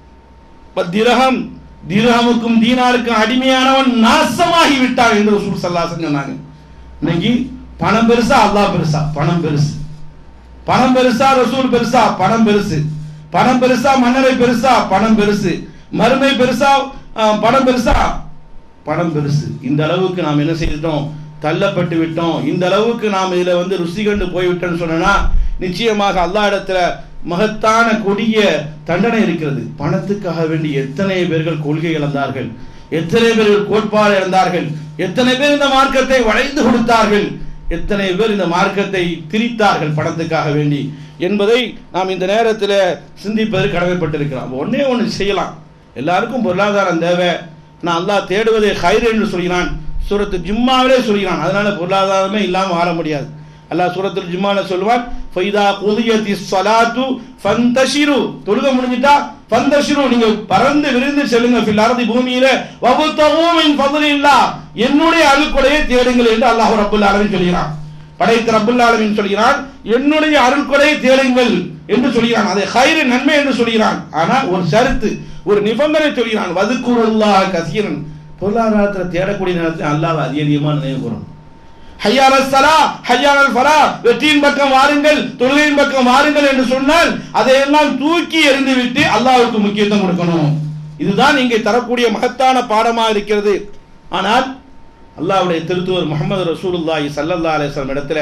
திரஹம், திரஹமுக்கும் தீனாருக்கும் அடிமையானவன் நாசமாகி விட்டான் என்று ரசூல் ஸல்லல்லாஹு அலைஹி வஸல்லம் சொன்னாங்க. இன்னைக்கு பணம் பெருசா அல்லாஹ் பெருசா? பணம் பெருசு. பணம் பெருசா ரசூல் பெருசா? பணம் பெருசு. பணம் பெருசா மன்னரை பெருசா? பணம் பெருசு. மறுமை பெருசா பணம் பெருசா? பணம் பெருசு. இந்த அளவுக்கு நாம் என்ன செய்துட்டோம்? தள்ளப்பட்டு விட்டோம். இந்த அளவுக்கு நாம் இதுல ருசி கண்டு போய்விட்டோம்னு சொன்னா நிச்சயமாக அல்லாஹ் இடத்துல மகத்தான கொடிய தண்டனை இருக்கிறது. பணத்துக்காக வேண்டி எத்தனை பேர்கள் கொள்கை இழந்தார்கள், எத்தனை பேர்கள் கோட்பாடு இழந்தார்கள், எத்தனை பேர் இந்த மார்க்கத்தை வளைந்து கொடுத்தார்கள், எத்தனை பேர் இந்த மார்க்கத்தை திரித்தார்கள் பணத்துக்காக வேண்டி என்பதை நாம் இந்த நேரத்தில் சிந்திப்பது கடமைப்பட்டிருக்கிறோம். ஒன்னே ஒன்று செய்யலாம், எல்லாருக்கும் பொருளாதாரம் தேவை. நான் அல்லாஹ் தேடுவதை ஹைர் என்று சொல்கிறான், சூரத்து ஜும்மாவிலே சொல்கிறான். அதனால பொருளாதாரமே இல்லாமல் வாழ முடியாது. அல்லாஹ் சூரத்துல் ஜும்மால சொல்வான், ஃபைதா குதியத்திஸ் ஸலாத்து ஃபந்தஷிரு, தொழுக முடிஞ்சிட்டா ஃபந்தஷிரு, நீங்க பறந்து விரிந்து செல்லுங்க, ஃபில் அர்தி, பூமியில, வபதகு மின் ஃபضலில்லாஹ், என்னுடைய அருள்கொடையை தேடுங்கள் என்று அல்லாஹ் ரப்பல் ஆலமீன் சொல்கிறான். படைத்த ரப்பல் ஆலமீன் சொல்கிறான், என்னுடைய அருள்கொடையை தேடுங்கள் என்று சொல்கிறான். அதை ஹைர் நன்மை என்று சொல்கிறான். ஆனா ஒரு ஷரத்து, ஒரு நிபந்தனை சொல்கிறான், வதுகுருல்லாஹ் கஸீரன், பொருளாதாரத்தில் தேடக்கூடிய நேரத்தில் அல்லாஹ்வை அதிகமாக நினைவு கூறணும். ஹய்யால் ஸலா ஹய்யால் ஃபலா, வெற்றியின் பக்கம் வாருங்கள், தொழுகையின் பக்கம் வாருங்கள் என்று சொன்னால் அதையெல்லாம் தூக்கி எறிந்துவிட்டு அல்லாஹ்வுக்கு முக்கியத்துவம் கொடுக்கணும். இதுதான் இங்கே தரக்கூடிய மகத்தான பாடமாக இருக்கிறது. ஆனால் அல்லாஹ்வுடைய திருத்தூதர் முஹம்மது ரசூலுல்லாஹி ஸல்லல்லாஹு அலைஹி வஸல்லம் இடத்துல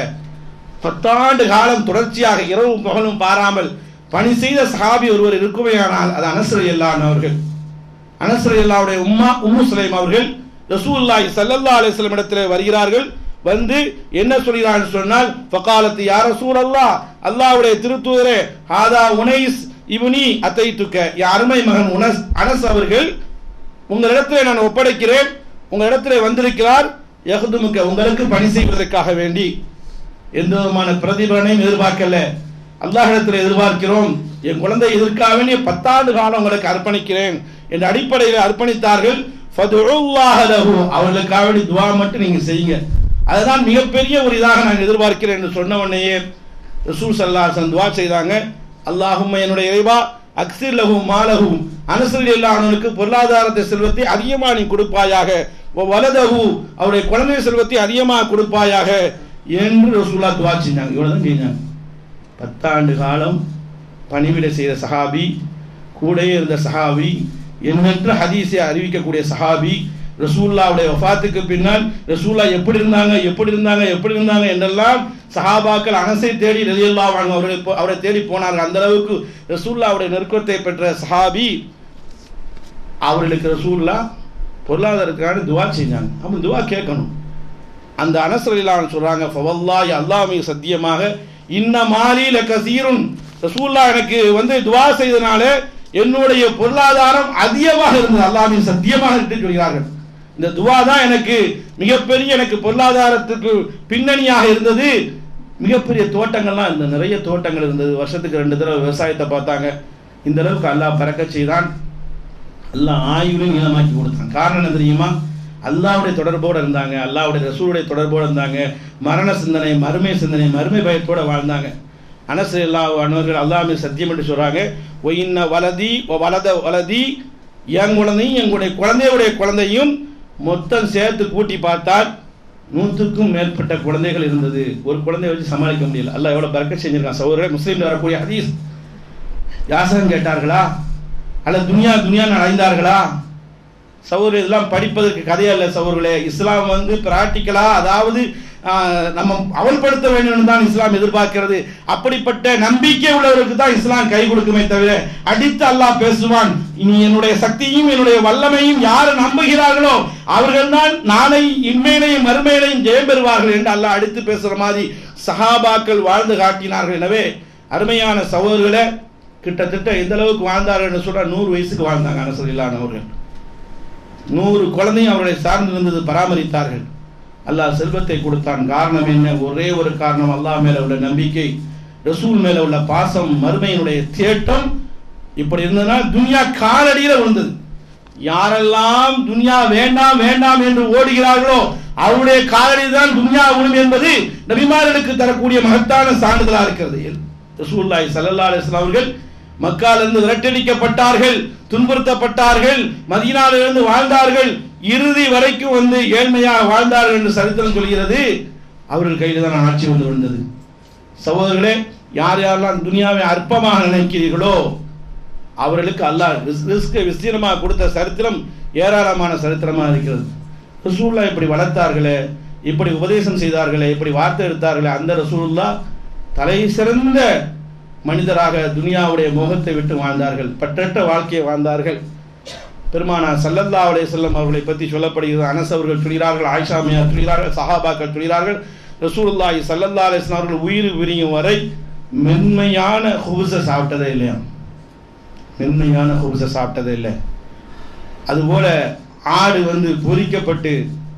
10 ஆண்டு காலம் தொடர்ச்சியாக இரவும் பகலும் பாராமல் பணி செய்த சஹாபி ஒருவர் இருக்குமேயானால் அது அனஸ் ரலியல்லாஹு அன்ஹு அவர்கள். அனஸ் ரலியல்லாஹுடைய உம்மு சுலைம் அவர்கள் ரசூலுல்லாஹி ஸல்லல்லாஹு அலைஹி வஸல்லம் இடத்துல வருகிறார்கள். வந்து என்ன சொல்கிறான்னு சொன்னால், ஃபகாலத் யா ரசூலல்லாஹ், அல்லாஹ்வுடைய திருத்தூதரே, ஹாதா உனைஸ் இப்னி அதைதுக, யா அருமை மகன் அனஸ் அவர்கள் உங்களிடத்தில் நான் ஒப்படைக்கிறேன், உங்களிடத்தில் வந்திருக்கிறார், யஹ்துமுக, உங்களுக்கு பணி செய்வதற்காக வேண்டி. எந்த விதமான பிரதிபலனையும் எதிர்பார்க்கல, அல்லாஹ்விடத்தில் எதிர்பார்க்கிறோம், என் குழந்தை இதற்காக வேண்டிய 10 ஆண்டு காலம் உங்களுக்கு அர்ப்பணிக்கிறேன் என்ற அடிப்படையில் அர்ப்பணித்தார்கள். ஃபதுல்லாஹ லஹு, அவர்களுக்காக வேண்டி துஆ மட்டும் நீங்க செய்யுங்க, அதுதான் மிகப்பெரிய ஒரு இதாக நான் எதிர்பார்க்கிறேன் என்று சொன்ன உடனேயே ரசூல் ஸல்லல்லாஹு அலைஹி வஸல்லம் துஆ செய்தாங்க. அல்லாஹும்ம, என்னுடைய இறைவா, அக்ஸிர் லஹு மாலஹு, அனஸ் ரலியல்லாஹு அன்ஹுவுக்கு பொருளாதாரத்தை செல்வத்தை அதிகமாக நீ கொடுப்பாயாக, வலதஹு, அவருடைய குழந்தை செல்வத்தை அதிகமாக கொடுப்பாயாக என்று ரசூலுல்லாஹ் துஆ செஞ்சாங்க. இவ்வளவுதான் செஞ்சாங்க. 10 ஆண்டு காலம் பணிவிடை செய்த சஹாபி, கூடவே இருந்த சஹாபி, எண்ணற்ற ஹதீஸை அறிவிக்கக்கூடிய சஹாபி, ரசூலுல்லாஹ்வுடைய வஃபாத்துக்கு பின்னால் ரசூலுல்லாஹ் எப்படி இருந்தாங்க என்றெல்லாம் சஹாபாக்கள் அனஸை தேடி ரலியல்லாஹு அன்ஹு அவரை தேடி போனார்கள். அந்த அளவுக்கு ரசூலுல்லாஹ்வுடைய நெருக்கத்தை பெற்ற சஹாபி, அவர்களுக்கு ரசூலுல்லாஹ் பொருளாதாரத்துக்கான துஆ செஞ்சாங்க. அப்ப துஆ கேட்கணும். அந்த அனஸ் ரலியல்லாஹு அன்ஹு சொல்றாங்க, ஃபவல்லாஹி, அல்லாஹ் மீது சத்தியமாக, இன்ன மாலி லகஸீருன், ரசூலுல்லாஹ் எனக்கு துஆ செய்தனால என்னுடைய பொருளாதாரம் அதிகமாக இருந்தது, அல்லாஹ் மீது சத்தியமாக என்று சொல்கிறார்கள். இந்த துஆ தான் எனக்கு மிகப்பெரிய, எனக்கு பொருளாதாரத்துக்கு பின்னணியாக இருந்தது. மிகப்பெரிய தோட்டங்கள்லாம் இருந்தது, நிறைய தோட்டங்கள் இருந்தது, வருஷத்துக்கு 2 தடவை விவசாயத்தை பார்த்தாங்க. இந்த அளவுக்கு அல்லாஹ் பரக்கத் செய்தான், அல்லாஹ் ஆயுளையும் நீளமாக்கி கொடுத்தான். காரணம் என்ன தெரியுமா? அல்லாஹ்வுடைய தொடர்போடு இருந்தாங்க, அல்லாஹ்வுடைய ரசூலுடைய தொடர்போடு இருந்தாங்க, மரண சிந்தனை, மறுமை சிந்தனை, மறுமை பயத்தோடு வாழ்ந்தாங்க. அனஸ் ரலியல்லாஹு அன்ஹு அல்லாஹ் மீது சத்தியம் என்று சொல்றாங்க, ஒயின்ன வலதி வலத வலதி, என் குழந்தையும் எங்களுடைய குழந்தையுடைய குழந்தையும் மொத்தம் சேர்த்து கூட்டி பார்த்தால் 100க்கும் மேற்பட்ட குழந்தைகள் இருந்தது. ஒரு குழந்தைய வச்சு சமாளிக்க முடியல. அல்லாஹ் எவ்வளவு பரக்கத் செஞ்சிருக்கான். சகோதரர்களே, முஸ்லீம்ல வரக்கூடிய ஹதீஸ், யாசகம் கேட்டார்களா அல்லது துனியா அடைந்தார்களா? சகோதரர், இதெல்லாம் படிப்பதற்கு கதையல்ல சகோதரர்களே. இஸ்லாம் வந்து பிராக்டிக்கலா, அதாவது நம்ம அமல்படுத்த வேண்டும் தான் இஸ்லாம் எதிர்பார்க்கிறது. அப்படிப்பட்ட நம்பிக்கை உள்ளவருக்கு தான் இஸ்லாம் கை கொடுக்குமே தவிர, அடித்து அல்லாஹ் பேசுவான், இனி என்னுடைய சக்தியும் என்னுடைய வல்லமையும் யார் நம்புகிறார்களோ அவர்கள் தான் நாளை இன்மையினையும் மறுமையினையும் ஜெயம் பெறுவார்கள் என்று அல்லாஹ் அடித்து பேசுற மாதிரி சஹாபாக்கள் வாழ்ந்து காட்டினார்கள். எனவே அருமையான சகோதரர்களே, கிட்டத்தட்ட எந்த அளவுக்கு வாழ்ந்தார்கள் என்று சொல்ற 100 வயசுக்கு வாழ்ந்தாங்க அனஸ் ரலியல்லாஹு அன்ஹு அவர்கள். 100 குழந்தையும் அவர்களை சார்ந்து இருந்தது, பராமரித்தார்கள். அல்லாஹ் செல்வத்தை கொடுத்தான். காரணம் என்ன? ஒரே ஒரு காரணம், அல்லாஹ் மேல உள்ள நம்பிக்கை, ரசூல் மேல உள்ள பாசம், மறுமையினுடைய தேட்டம். இப்படி இருந்ததுனா துனியா காலடியில விழுந்தது. யாரெல்லாம் துனியா வேண்டாம் வேண்டாம் என்று ஓடுகிறார்களோ அவருடைய காலடியில் தான் துனியா விழும் என்பது நபிமார்களுக்கு தரக்கூடிய மகத்தான சான்றிதழா இருக்கிறது. ரசூலுல்லாஹி ஸல்லல்லாஹு அலைஹி வஸல்லம் அவர்கள் மக்காவிலிருந்து விரட்டடிக்கப்பட்டார்கள், துன்புறுத்தப்பட்டார்கள், மதீனாவிலிருந்து வாழ்ந்தார்கள், இறுதி வரைக்கும் வந்து ஏழ்மையாக வாழ்ந்தார்கள் என்று சரித்திரம் சொல்கிறது. அவர்கள் கையில் தான் ஆட்சி வந்து விழுந்தது. சகோதரர்களே, யார் யாரெல்லாம் துனியாவை அற்பமாக நினைக்கிறீர்களோ அவர்களுக்கு அல்லாஹ் ரிஸ்கை விஸ்தீரமாக கொடுத்த சரித்திரம் ஏராளமான சரித்திரமாக இருக்கிறது. ரசூலுல்லாஹ் இப்படி வளர்த்தார்களே, இப்படி உபதேசம் செய்தார்களே, இப்படி வார்த்தை எடுத்தார்களே, அந்த ரசூலுல்லாஹ் தலை சிறந்த மனிதராக துனியாவுடைய மோகத்தை விட்டு வாழ்ந்தார்கள், பற்றற்ற வாழ்க்கையை வாழ்ந்தார்கள். பெருமானார் ஸல்லல்லாஹு அலைஹி வஸல்லம் அவர்களை பற்றி சொல்லப்படுகிறது. அனஸ் அவர்கள் சொல்கிறார்கள், ஆயிஷா அம்மையார் சொல்கிறார்கள், சஹாபாக்கள் சொல்கிறார்கள், ரசூலுல்லாஹி ஸல்லல்லாஹு அலைஹி வஸல்லம் அவர்கள் உயிர் விரியும் வரை மென்மையான ஹுப்ஸை சாப்பிட்டதே இல்லையா, மென்மையான ஹுப்ஸை சாப்பிட்டதே இல்லை. அதுபோல ஆடு வந்து பொரிக்கப்பட்டு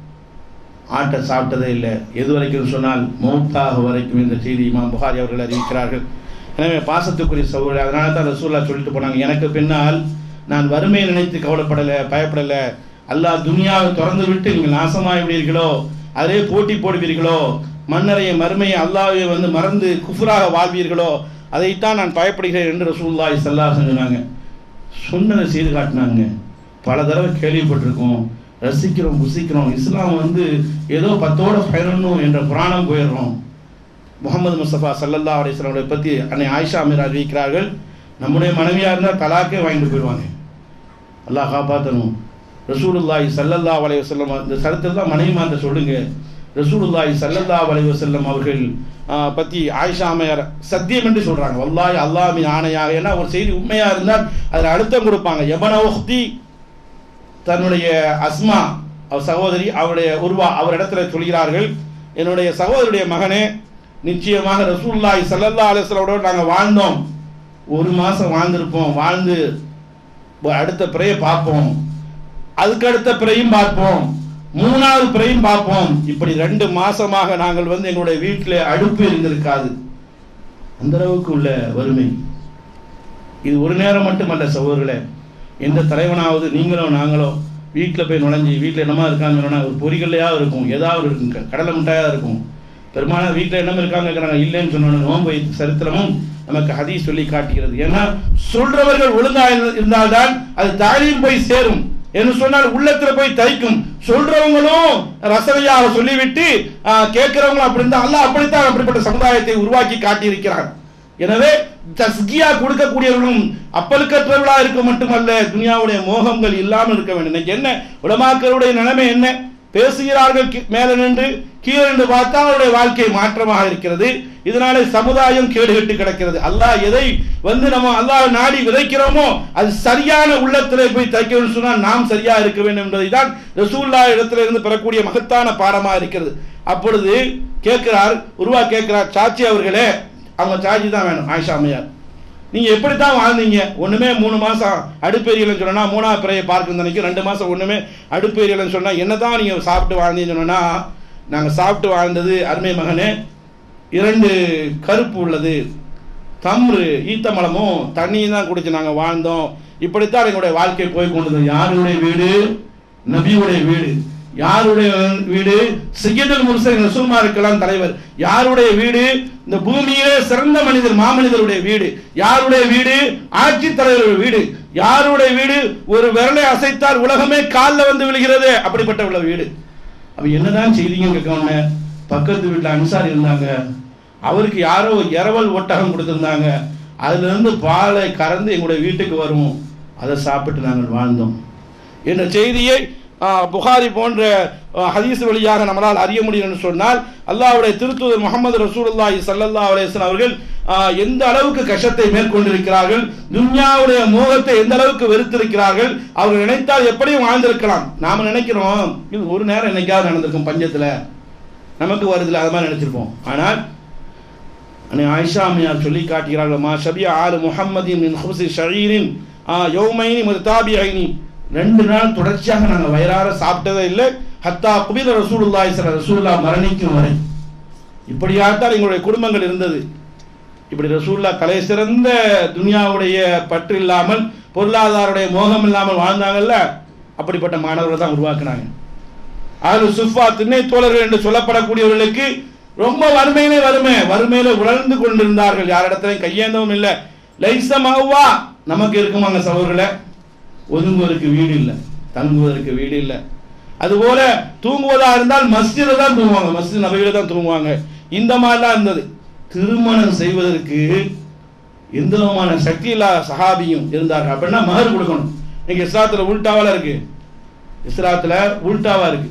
ஆட்டை சாப்பிட்டதே இல்லை. எது வரைக்கும் சொன்னால் மௌத்தாக வரைக்கும் இந்த செய்தி இமாம் புகாரி அவர்கள் அறிவிக்கிறார்கள். எனவே பாசத்துக்குரிய சகோதரர், அதனால தான் ரசூலுல்லாஹ் சொல்லிட்டு போனாங்க, எனக்கு பின்னால் நான் வறுமையை நினைத்து கவலைப்படலை, பயப்படலை. அல்லாஹ் துனியாவை திறந்து விட்டு நீங்கள் நாசமாகிவிடுவீர்களோ, அதே போட்டி போடுவீர்களோ, மன்னரையை மறுமையை அல்லாஹ்வை வந்து மறந்து குஃப்ராக வாழ்வீர்களோ, அதைத்தான் நான் பயப்படுகிறேன் என்று ரசூலுல்லாஹி ஸல்லல்லாஹு அலைஹி வஸல்லம் சொன்னாங்க. சொன்னதை செய்து காட்டினாங்க. பல தடவை கேள்விப்பட்டிருக்கோம், ரசிக்கிறோம், புசிக்கிறோம். இஸ்லாம் வந்து ஏதோ 10ஓட பயணம் என்ற புராணம் போயிடுறோம். முகமது முஸ்தபா ஸல்லல்லாஹு அலைஹி வஸல்லம் பற்றி அன்னை ஆயிஷா அமீரா அறிவிக்கிறார்கள், நம்முடைய மனைவியாக இருந்தால் தலாக்கே வாங்கிட்டு போயிடுவாங்க, அல்லாஹ் காப்பாற்றணும். ரசூலுல்லாஹி ஸல்லல்லாஹு அலைஹி வஸல்லம் இந்த சரித்திரம் தான் மனைவி மாற்ற சொல்லுங்க. ரசூலுல்லாஹி ஸல்லல்லாஹு அலைஹி வஸல்லம் அவர்கள் பற்றி ஆயிஷா அம்மையார் சத்தியம் என்று சொல்றாங்க, வல்லாஹி அல்லாஹ்வின் ஆணையாக. ஏன்னா ஒரு செய்தி உண்மையா இருந்தால் அதில் அழுத்தம் கொடுப்பாங்க. யபன உக்தி, தன்னுடைய அஸ்மா அவர் சகோதரி, அவருடைய உருவா அவர் இடத்துல சொல்கிறார்கள், என்னுடைய சகோதரியுடைய மகனே, நிச்சயமாக ரசூலுல்லாஹி ஸல்லல்லாஹு அலைஹி வஸல்லம் நாங்கள் வாழ்ந்தோம், 1 மாசம் வாழ்ந்திருப்போம், வாழ்ந்து அடுத்த பிறையை பார்ப்போம், அதுக்கு அடுத்த பிறையும் பார்ப்போம், 3வது பிறையும் பார்ப்போம். இப்படி 2 மாசமாக நாங்கள் வந்து எங்களுடைய வீட்டில் அடுப்பு இருந்திருக்காது. அந்த அளவுக்கு உள்ள வறுமை. இது ஒரு நேரம் மட்டுமல்ல சகோதரர்களே, எந்த தலைவனாவது நீங்களோ நாங்களோ வீட்டில் போய் நுழைஞ்சி வீட்டில் என்னமா இருக்காங்கன்னா ஒரு பொறிகள்லையாக இருக்கும், ஏதாவது இருக்குங்க, கடலை மிட்டாயாக இருக்கும். பெரும்பாலும் வீட்டில் என்னமா இருக்காங்க இல்லைன்னு சொன்னோம். நோன்பு சரித்திரமும் நமக்கு ஹதீஸ் சொல்லி காட்டுகிறது. ஏன்னா சொல்றவர்கள் ஒழுங்கா இருந்தால்தான் அது தாலியும் போய் சேரும் என்று சொன்னால் உள்ளத்துல போய் தைக்கும். சொல்றவங்களும் ரசனையாக சொல்லிவிட்டு கேட்கிறவங்களும் அப்படி இருந்தால் அல்லாஹ் அப்படித்தான் அப்படிப்பட்ட சமுதாயத்தை உருவாக்கி காட்டியிருக்கிறார். எனவே தஸ்கியா கொடுக்கக்கூடியவர்களும் அப்பலுக்கற்றவர்களா இருக்க மட்டுமல்ல, துனியாவுடைய மோகங்கள் இல்லாமல் இருக்க வேண்டும். இன்னைக்கு என்ன உலமாக்களுடைய நிலைமை என்ன? பேசுகிறார்கள் மேல நின்று, கீழே நின்று பார்த்தா அவருடைய வாழ்க்கை மாற்றமாக இருக்கிறது. இதனால சமுதாயம் கேடுகட்டு கிடக்கிறது. அல்லாஹ் எதை வந்து நம்ம அல்லாஹ் நாடி விதைக்கிறோமோ அது சரியான உள்ளத்திலே போய் தைக்க வேண்டும் சொன்னால் நாம் சரியா இருக்க வேண்டும் என்பதை தான் ரசூலுல்லாஹ் இடத்துல இருந்து பெறக்கூடிய மகத்தான பாடமாக இருக்கிறது. அப்பொழுது கேட்கிறார், உருவா கேட்கிறார், சாட்சி அவர்களே, அவங்க சாட்சி தான் வேணும். ஆயிஷா அம்மையார், நீங்க எப்படித்தான் வாழ்ந்தீங்க? ஒண்ணுமே 3 மாசம் அடுப்பேரியலன்னு சொன்னா 3வது பிறையை பார்க்கும் நினைக்கும், 2 மாசம் ஒண்ணுமே அடுப்பேரியலன்னு சொன்னா என்னதான் நீங்க சாப்பிட்டு வாழ்ந்தீங்கன்னு சொன்னா, நாங்க சாப்பிட்டு வாழ்ந்தது அருமை மகனே 2 கருப்பு உள்ளது, தம்ரு ஈத்தமலமும் தண்ணியும் தான் குடிச்சு நாங்க வாழ்ந்தோம். இப்படித்தான் எங்களுடைய வாழ்க்கை போய் கொண்டது. யாருடைய வீடு? நபியுடைய வீடு. யாருடைய வீடு? சையதுல் முர்சலீன் ரசூல்மாருக்கெல்லாம் தலைவர். யாருடைய வீடு? இந்த பூமியிலே சிறந்த மனிதர் மாமனிதருடைய வீடு. யாருடைய வீடு? ஆட்சி தலைவருடைய வீடு. யாருடைய வீடு? ஒரு விரலை அசைத்தால் உலகமே காலில் வந்து விழுகிறது, அப்படிப்பட்ட உள்ள வீடு. அப்ப என்னதான் செய்திங்க கேட்கணும்னு, பக்கத்து வீட்டில் அன்சாரி இருந்தாங்க, அவருக்கு யாரோ இரவல் ஒட்டகம் கொடுத்திருந்தாங்க, அதுல இருந்து பாலை கறந்து எங்களுடைய வீட்டுக்கு வரும், அதை சாப்பிட்டு நாங்கள் வாழ்ந்தோம் என்ற செய்தியை புகாரி போன்ற ஹதீஸ் வழியாக நம்மளால் அறிய முடியும் என்று சொன்னால், அல்லாஹ்வுடைய திருத்தூதர் முஹம்மது ரசூலுல்லாஹி ஸல்லல்லாஹு அலைஹி வஸல்லம் அவர்கள் எந்த அளவுக்கு கஷ்டத்தை மேற்கொண்டிருக்கிறார்கள், துன்யாவுடைய மோகத்தை எந்த அளவுக்கு வெறுத்திருக்கிறார்கள். அவர்கள் நினைத்தால் எப்படியும் வாழ்ந்திருக்கலாம். நாம நினைக்கிறோம் இது ஒரு நேரம் என்னைக்காவது நடந்திருக்கும், பஞ்சத்துல நமக்கு வருதுல, அது மாதிரி நினைச்சிருப்போம். ஆனால் ஆயிஷா அம்மையார் சொல்லி காட்டுகிறார்கள், மா ஷபிய ஆலு முஹம்மதின் மின் ஹுப்ஸி ஷஈரின் யௌமைனி முததாபிஐனி, 2 நாள் தொடர்ச்சியாக நாங்கள் வயிறார சாப்பிட்டதே இல்லை. ஹத்தா குபில ரசூலுல்லாஹி ஸல்லல்லாஹு அலைஹி வஸல்லம் மரணிக்கும் வரை. இப்படியாத்தான் எங்களுடைய குடும்பங்கள் இருந்தது. இப்படி ரசூலுல்லாஹ் கலை சிறந்த துனியாவுடைய பற்று இல்லாமல் பொருளாதார மோகம் இல்லாமல் வாழ்ந்தாங்கல்ல, அப்படிப்பட்ட மாணவர்கள் தான் உருவாக்குனாங்க. அஹ்லு சுஃபா திண்ணை தோழர்கள் என்று சொல்லப்படக்கூடியவர்களுக்கு ரொம்ப வறுமையில உழந்து கொண்டிருந்தார்கள். யாரிடத்திலையும் கையேந்தவும் இல்லை. லைசமாவா நமக்கு இருக்குமாங்க சகோதரர்களே, ஒதுங்குவதற்கு வீடு இல்லை, தங்குவதற்கு வீடு இல்லை. அதுபோல தூங்குவதா இருந்தால் மஸ்ஜிதில் தான் தூங்குவாங்க, மஸ்ஜித் நபவியில தான் தூங்குவாங்க. இந்த மாதிரிலாம் இருந்தது. திருமணம் செய்வதற்கு எந்த விதமான சக்தி இல்லாத சஹாபியும் இருந்தார்கள். அப்படின்னா மஹர் கொடுக்கணும். இன்னைக்கு இஸ்லாத்துல உல்டாவா இருக்கு, இஸ்லாத்துல உல்டாவா இருக்கு.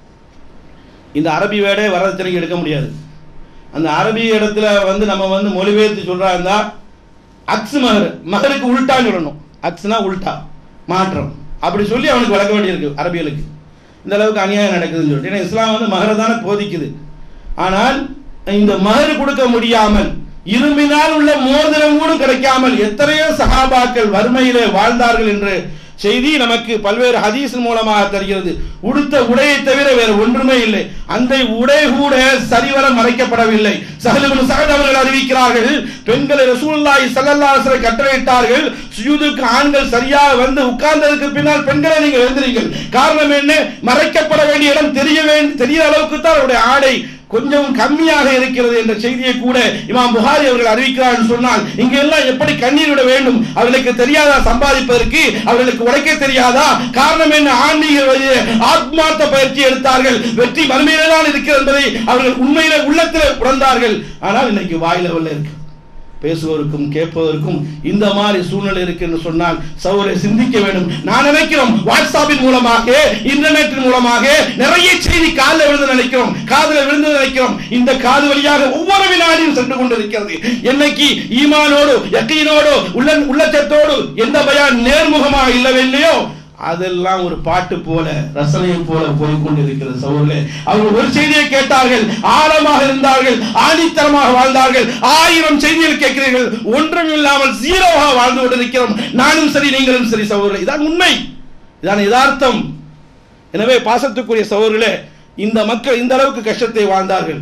இந்த அரபி வேடே வரதட்சணைக்கு எடுக்க முடியாது. அந்த அரபி இடத்துல நம்ம மொழிபெயர்த்து சொல்றா இருந்தா அக்ஸ் மஹர், மஹருக்கு உல்டான்னு சொல்லணும். அக்ஸ்னா உல்டா, மாற்றம், அப்படி சொல்லி அவனுக்கு வளர்க்க வேண்டியிருக்கு அரபிகளுக்கு. இந்த அளவுக்கு அநியாயம் நடக்குதுன்னு சொல்லிட்டு. ஏன்னா இஸ்லாம் மஹரை தானே போதிக்குது. ஆனால் இந்த மஹர் கொடுக்க முடியாமல் இரும்பினால் உள்ள மோதிரம் கூட கிடைக்காமல் எத்தனையோ சஹாபாக்கள் வறுமையிலே வாழ்ந்தார்கள் என்று செய்தி நமக்கு பல்வேறு ஹதீஸ் மூலமாக தருகிறது. உடுத்த உடையை தவிர வேறு ஒன்றுமே இல்லை. அந்த உடை கூட சரிவர மறைக்கப்படவில்லை. ஸஹல் இப்னு ஸஅத் அவர்கள் அறிவிக்கிறார்கள், பெண்களை ரசூலுல்லாஹி ஸல்லல்லாஹு அலைஹி வஸல்லம் கட்டளையிட்டார்கள், சுஜூதுக்கு ஆண்கள் சரியாக வந்து உட்கார்ந்ததற்கு பின்னால் பெண்களை நீங்கள் எழுந்திருங்கள். காரணம் என்ன? மறைக்கப்பட வேண்டிய இடம் தெரிய அளவுக்கு தான் அவருடைய ஆடை கொஞ்சம் கம்மியாக இருக்கிறது என்ற செய்தியை கூட இமாம் புகாரி அவர்கள் அறிவிக்கிறார் என்று சொன்னால், இங்க எல்லாம் எப்படி கண்ணீர் விட வேண்டும்? அவர்களுக்கு தெரியாதா சம்பாதிப்பதற்கு? அவர்களுக்கு உழைக்க தெரியாதா? காரணம் என்ன? ஆன்மீக ஆத்மார்த்த பயிற்சி எடுத்தார்கள். வெற்றி மறுமையிலே தான் இருக்கிறது என்பதை அவர்கள் உண்மையிலே உள்ளத்திலே உணர்ந்தார்கள். ஆனால் இன்னைக்கு வாயில இருக்கு, பேசுவதற்கும் கேட்பதற்கும் இந்த மாதிரி சூழ்நிலை இருக்கு என்று சொன்னால் சௌரை சிந்திக்க வேண்டும். நான் நினைக்கிறோம் வாட்ஸ்அப்பின் மூலமாக, இன்டர்நெட் மூலமாக நிறைய செய்தி காதில் விழுந்து நினைக்கிறோம், காதில் விழுந்து நினைக்கிறோம். இந்த காது வழியாக ஒவ்வொரு வினாடியும் சென்று கொண்டிருக்கிறது. என்னைக்கு ஈமானோடு யக்கீனோடு உள்ளச்சத்தோடு எந்த பயான் நேர்முகமாக இல்லவில்லையோ அதெல்லாம் ஒரு பாட்டு போல ரசனையை போல போய்கொண்டிருக்கிறது. சகோதரர்களே, அவர்கள் ஒரு செய்தியை கேட்டார்கள், ஆழமாக இருந்தார்கள், ஆணித்தரமாக வாழ்ந்தார்கள். 1000 செய்திகள் கேட்கிறீர்கள், ஒன்றும் இல்லாமல் ஜீரோவாக வாழ்ந்து கொண்டிருக்கிறோம். நானும் சரி, நீங்களும் சரி. சகோதரர்களே, இதான் உண்மை, இதான் யதார்த்தம். எனவே பாசத்துக்குரிய சகோதரர்களே, இந்த மக்கள் இந்த அளவுக்கு கஷ்டத்தை வாழ்ந்தார்கள்.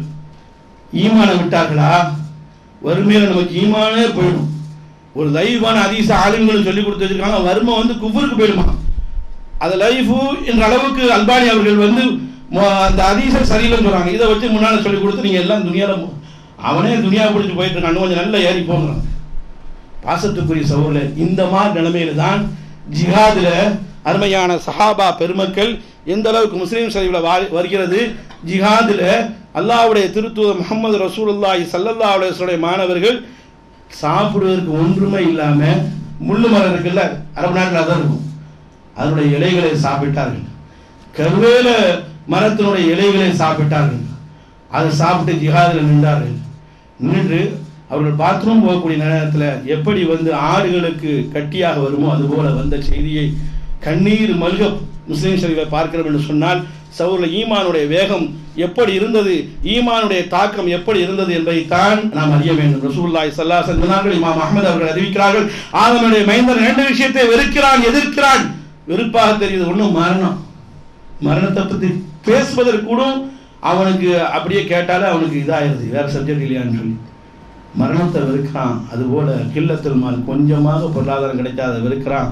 ஈமானை விட்டார்களா? வறுமையில நமக்கு ஈமானே போயிடும். ஒரு லைவான ஹதீஸ் ஆலிம்கள் சொல்லி கொடுத்து வச்சிருக்காங்க, வறுமை குஃபருக்கு போயிடுமா. அது லைஃபு என்ற அளவுக்கு அல்பானி அவர்கள் அந்த ஹதீஸை சரியில்லைன்னு சொல்றாங்க. இதை வச்சு முன்னால சொல்லி கொடுத்து நீங்க எல்லாம் துனியால அவனே துனியா பிடிச்சி போயிட்டு இருக்கான், கொஞ்சம் நல்லா ஏறி போங்கிறான். பாசத்துக்குரிய சகோதரர்களே, இந்த மாதிரி நிலைமையில தான் ஜிஹாதுல அருமையான சஹாபா பெருமக்கள் எந்த அளவுக்கு முஸ்லீம் சரிவில் வருகிறது. ஜிஹாதுல அல்லாஹ்வுடைய திருத்தூதர் முஹம்மது ரசூலுல்லாஹி ஸல்லல்லாஹு அலைஹி வஸல்லம் மாணவர்கள் சாப்பிடுவதற்கு ஒன்றுமே இல்லாம முள்ளு மரம் இருக்குல்ல, அரபு நாட்டில் அதான் இருக்கும், அதனுடைய இலைகளை சாப்பிட்டார்கள். கருவேல மரத்தினுடைய இலைகளை சாப்பிட்டார்கள். அதை சாப்பிட்டு ஜிஹாதில் நின்றார்கள். நின்று அவர்கள் பாத்ரூம் போகக்கூடிய நேரத்தில் எப்படி ஆடுகளுக்கு கட்டியாக வருமோ அதுபோல வந்த செய்தியை கண்ணீர் மல்க முஸ்லீம் ஷரீஃபை பார்க்கிறோம் என்று சொன்னால், சகோதரர்களே, ஈமானுடைய வேகம் எப்படி இருந்தது, ஈமானுடைய தாக்கம் எப்படி இருந்தது என்பதைத்தான் நாம் அறிய வேண்டும். ரசூலுல்லாஹி ஸல்லல்லாஹு அலைஹி வஸல்லம் இமாம் அஹ்மத் அவர்கள் அறிவிக்கிறார்கள், ஆதமுடைய மைந்தன் 2 விஷயத்தை வெறுக்கிறான், எதிர்க்கிறான். வெறுப்பாக தெரியுது, ஒண்ணு மரணம். மரணத்தை பத்தி பேசுவதற்கு கூட அவனுக்கு அப்படியே கேட்டாலே அவனுக்கு இதாயிருது, வேற சப்ஜெக்ட் இல்லையான்னு சொல்லி மரணத்தை வெறுக்கிறான். அதுபோல கில்லத்துல் மால், கொஞ்சமாக பொருளாதாரம் கிடைச்சா அதை வெறுக்கிறான்.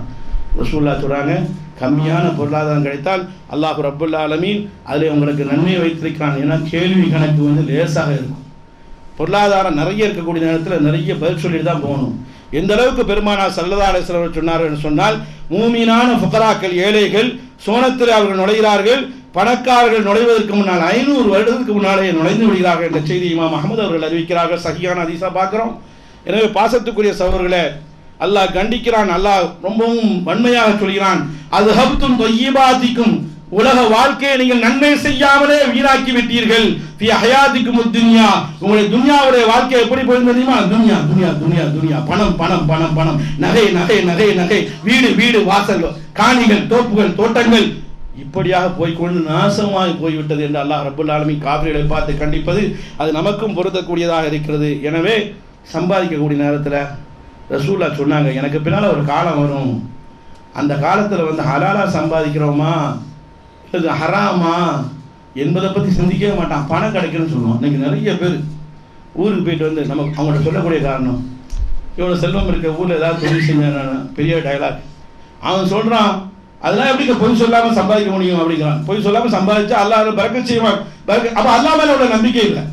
ரசூலுல்லாஹ் சொல்றாங்க, கம்மியான பொருளாதாரம் கிடைத்தால் அல்லாஹ் ரப்புல் ஆலமீன் அதில் உங்களுக்கு நன்மை வைத்திருக்கிறான். ஏன்னா கேள்வி கணக்கு வந்து லேசாக இருக்கும். பொருளாதாரம் நிறைய இருக்கக்கூடிய நேரத்தில் நிறைய பதில் சொல்லிட்டு தான் போகணும். எந்த அளவுக்கு பெருமானார் ஸல்லல்லாஹு அலைஹி வஸல்லம் சொன்னார்கள் என்று சொன்னால், மூமினான ஃபுகராக்கள் ஏழைகள் சோனத்தில் அவர்கள் நுழைகிறார்கள், பணக்காரர்கள் நுழைவதற்கு முன்னால் 500 வருடத்துக்கு முன்னாலே நுழைந்து விடுகிறார்கள் என்ற செய்தி இமாம் அஹ்மத் அவர்கள் அறிவிக்கிறார்கள். சஹீஹான ஹதீஸா பார்க்கிறோம். எனவே பாசத்துக்குரிய சகோதரர்களே, அல்லாஹ் கண்டிக்கிறான், அல்லாஹ் ரொம்பவும் வன்மையாக சொல்கிறான், அது ஹப்தும் தொய்யிபாதிக்கும், உலக வாழ்க்கையை நீங்கள் நன்மை செய்யாமலே வீணாக்கி விட்டீர்கள். ஃபி ஹயாதிக்கும் துன்யா, உங்களுடைய துன்யாவுடைய வாழ்க்கை எப்படி போயிருந்தது தெரியுமா? துன்யா துன்யா துன்யா துன்யா, பணம் பணம் பணம் பணம், நகை நகை நகை நகை, வீடு வீடு வாசல், காணிகள் தோப்புகள் தோட்டங்கள், இப்படியாக போய்கொண்டு நாசமாகி போய்விட்டது என்று அல்லாஹ் ரப்புல் ஆலமீன் காஃபிர்களை பார்த்து கண்டிப்பது அது நமக்கும் பொருந்தக்கூடியதாக இருக்கிறது. எனவே சம்பாதிக்கக்கூடிய நேரத்தில் ரசூலுல்லாஹ் சொன்னாங்க, எனக்கு பின்னால் ஒரு காலம் வரும், அந்த காலத்தில் வந்து ஹலாலா சம்பாதிக்கிறோமா இது ஹராமா என்பதை பற்றி சிந்திக்கவே மாட்டான். பணம் கிடைக்குன்னு சொல்லுவான். இன்னைக்கு நிறைய பேர் ஊருக்கு போயிட்டு வந்து நம்ம அவங்கள்ட்ட சொல்லக்கூடிய காரணம், இவ்வளோ செல்வம் இருக்க ஊரில் ஏதாவது தொழில் செஞ்ச பெரிய டயலாக். அவன் சொல்கிறான், அதெல்லாம் எப்படி பொய் சொல்லாமல் சம்பாதிக்க முடியும் அப்படிங்கிறான். பொய் சொல்லாமல் சம்பாதிச்சா அல்லாஹ் பரக்கத் செய்வான். அப்போ அல்லாஹ் மேலே உள்ள நம்பிக்கை இல்லை.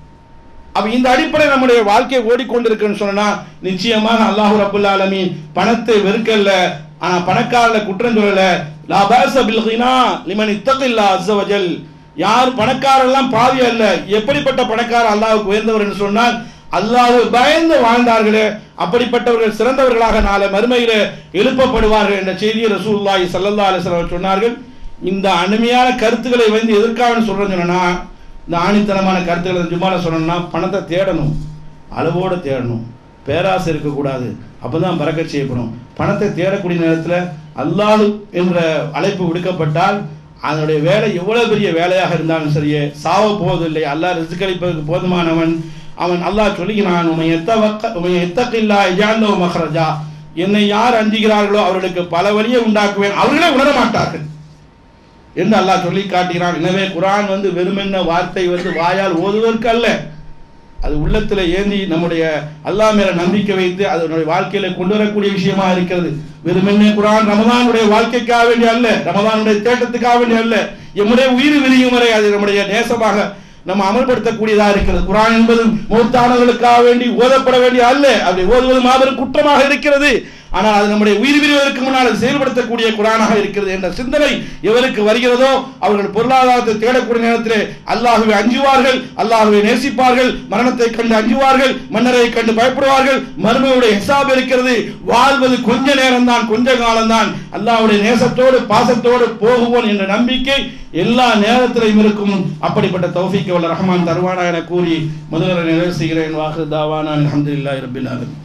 அப்போ இந்த அடிப்படை நம்முடைய வாழ்க்கை ஓடிக்கொண்டிருக்குன்னு சொன்னா நிச்சயமாக அல்லாஹ் ரப்புல் ஆலமீன் பணத்தை வெறுக்கல்ல, ஆனா பணக்காரல குற்றம் சொல்லல. லா பாஸ பில் கினா லிமன் இத்தகில்லாஹ் அஸ்ஸ வஜல், யார் பணக்காரெல்லாம் பாவி அல்ல. எப்படிப்பட்ட பணக்காரர் அல்லாஹ்வுக்கு உயர்ந்தவர் என்று சொன்னால், அல்லாஹ்வை பயந்து வாழ்ந்தார்களே அப்படிப்பட்டவர்கள் சிறந்தவர்களாக நாளை மறுமையிலே எழுப்பப்படுவார்கள் என்ற செய்தியை ரசூலுல்லாஹி ஸல்லல்லாஹு அலைஹி வஸல்லம் சொன்னார்கள். இந்த அருமையான கருத்துக்களை வந்து எதற்காக சொல்றேன்னு சொன்னா, இந்த ஆணித்தனமான கருத்துக்களை ஜும்மால சொல்லணும்னா பணத்தை தேடணும், அளவோடு தேடணும், பேராசை இருக்கக்கூடாது, அப்போதான் பரக்கத் செய்யப்படும். பணத்தை தேடக்கூடிய நேரத்தில் அல்லாஹ் என்ற அழைப்பு விடுக்கப்பட்டால் அதனுடைய வேலை எவ்வளவு பெரிய வேலையாக இருந்தாலும் சரியே சாவ போவதில்லை. அல்லாஹ் ரிஸ்க் அளிப்பதற்கு போதுமானவன். அவன் அல்லாஹ் சொல்லுகிறான், என்னை யார் அஞ்சுகிறார்களோ அவர்களுக்கு பல வழியை உண்டாக்குவேன், அவர்களே உணர மாட்டார்கள் என்று அல்லாஹ் சொல்லி காட்டுகிறான். எனவே குர்ஆன் வந்து வெறுமென்ன வார்த்தை வந்து வாயால் ஓதுவதற்கு அல்ல, அது உள்ளத்தில் ஏந்தி நம்முடைய அல்லாஹ் மேல நம்பிக்கை வைத்து அதனுடைய வாழ்க்கையில கொண்டு வரக்கூடிய விஷயமா இருக்கிறது. வெறுமென்ன குர்ஆன் ரமதானுடைய வாழ்க்கைக்காக வேண்டிய அல்ல, ரமதானுடைய தேட்டத்துக்காக வேண்டிய அல்ல, நம்முடைய உயிர் விரியும் வரை அது நம்முடைய நேசமாக நம்ம அமல்படுத்தக்கூடியதாக இருக்கிறது. குர்ஆன் என்பது மௌத்தானவர்களுக்காக வேண்டி ஓதப்பட வேண்டிய அல்ல, அப்படி ஓதுவது மாபெரும் குற்றமாக இருக்கிறது. ஆனால் அது நம்முடைய உயிர் விரிவதற்கு முன்னால் அது செயல்படுத்தக்கூடிய குர்ஆனாக இருக்கிறது என்ற சிந்தனை எவருக்கு வருகிறதோ அவர்கள் பொருளாதாரத்தை தேடக்கூடிய நேரத்திலே அல்லாஹ்வை அஞ்சுவார்கள், அல்லாஹ்வை நேசிப்பார்கள், மரணத்தை கண்டு அஞ்சுவார்கள், மன்னரை கண்டு பயப்படுவார்கள். மறுமையுடைய ஹிசாப் இருக்கிறது, வாழ்வது கொஞ்ச நேரம் தான், கொஞ்ச காலம்தான். அல்லாஹ்வுடைய நேசத்தோடு பாசத்தோடு போகுவோம் என்ற நம்பிக்கை எல்லா நேரத்திலும் இருக்கும். அப்படிப்பட்ட தௌஃபீக் வல்ல ரஹ்மான் தருவானா என கூறி முதல்ல நிறைவு செய்கிறேன். வாஹிரு தாவானா அல்ஹம்துலில்லாஹி ரப்பில் ஆலமீன்.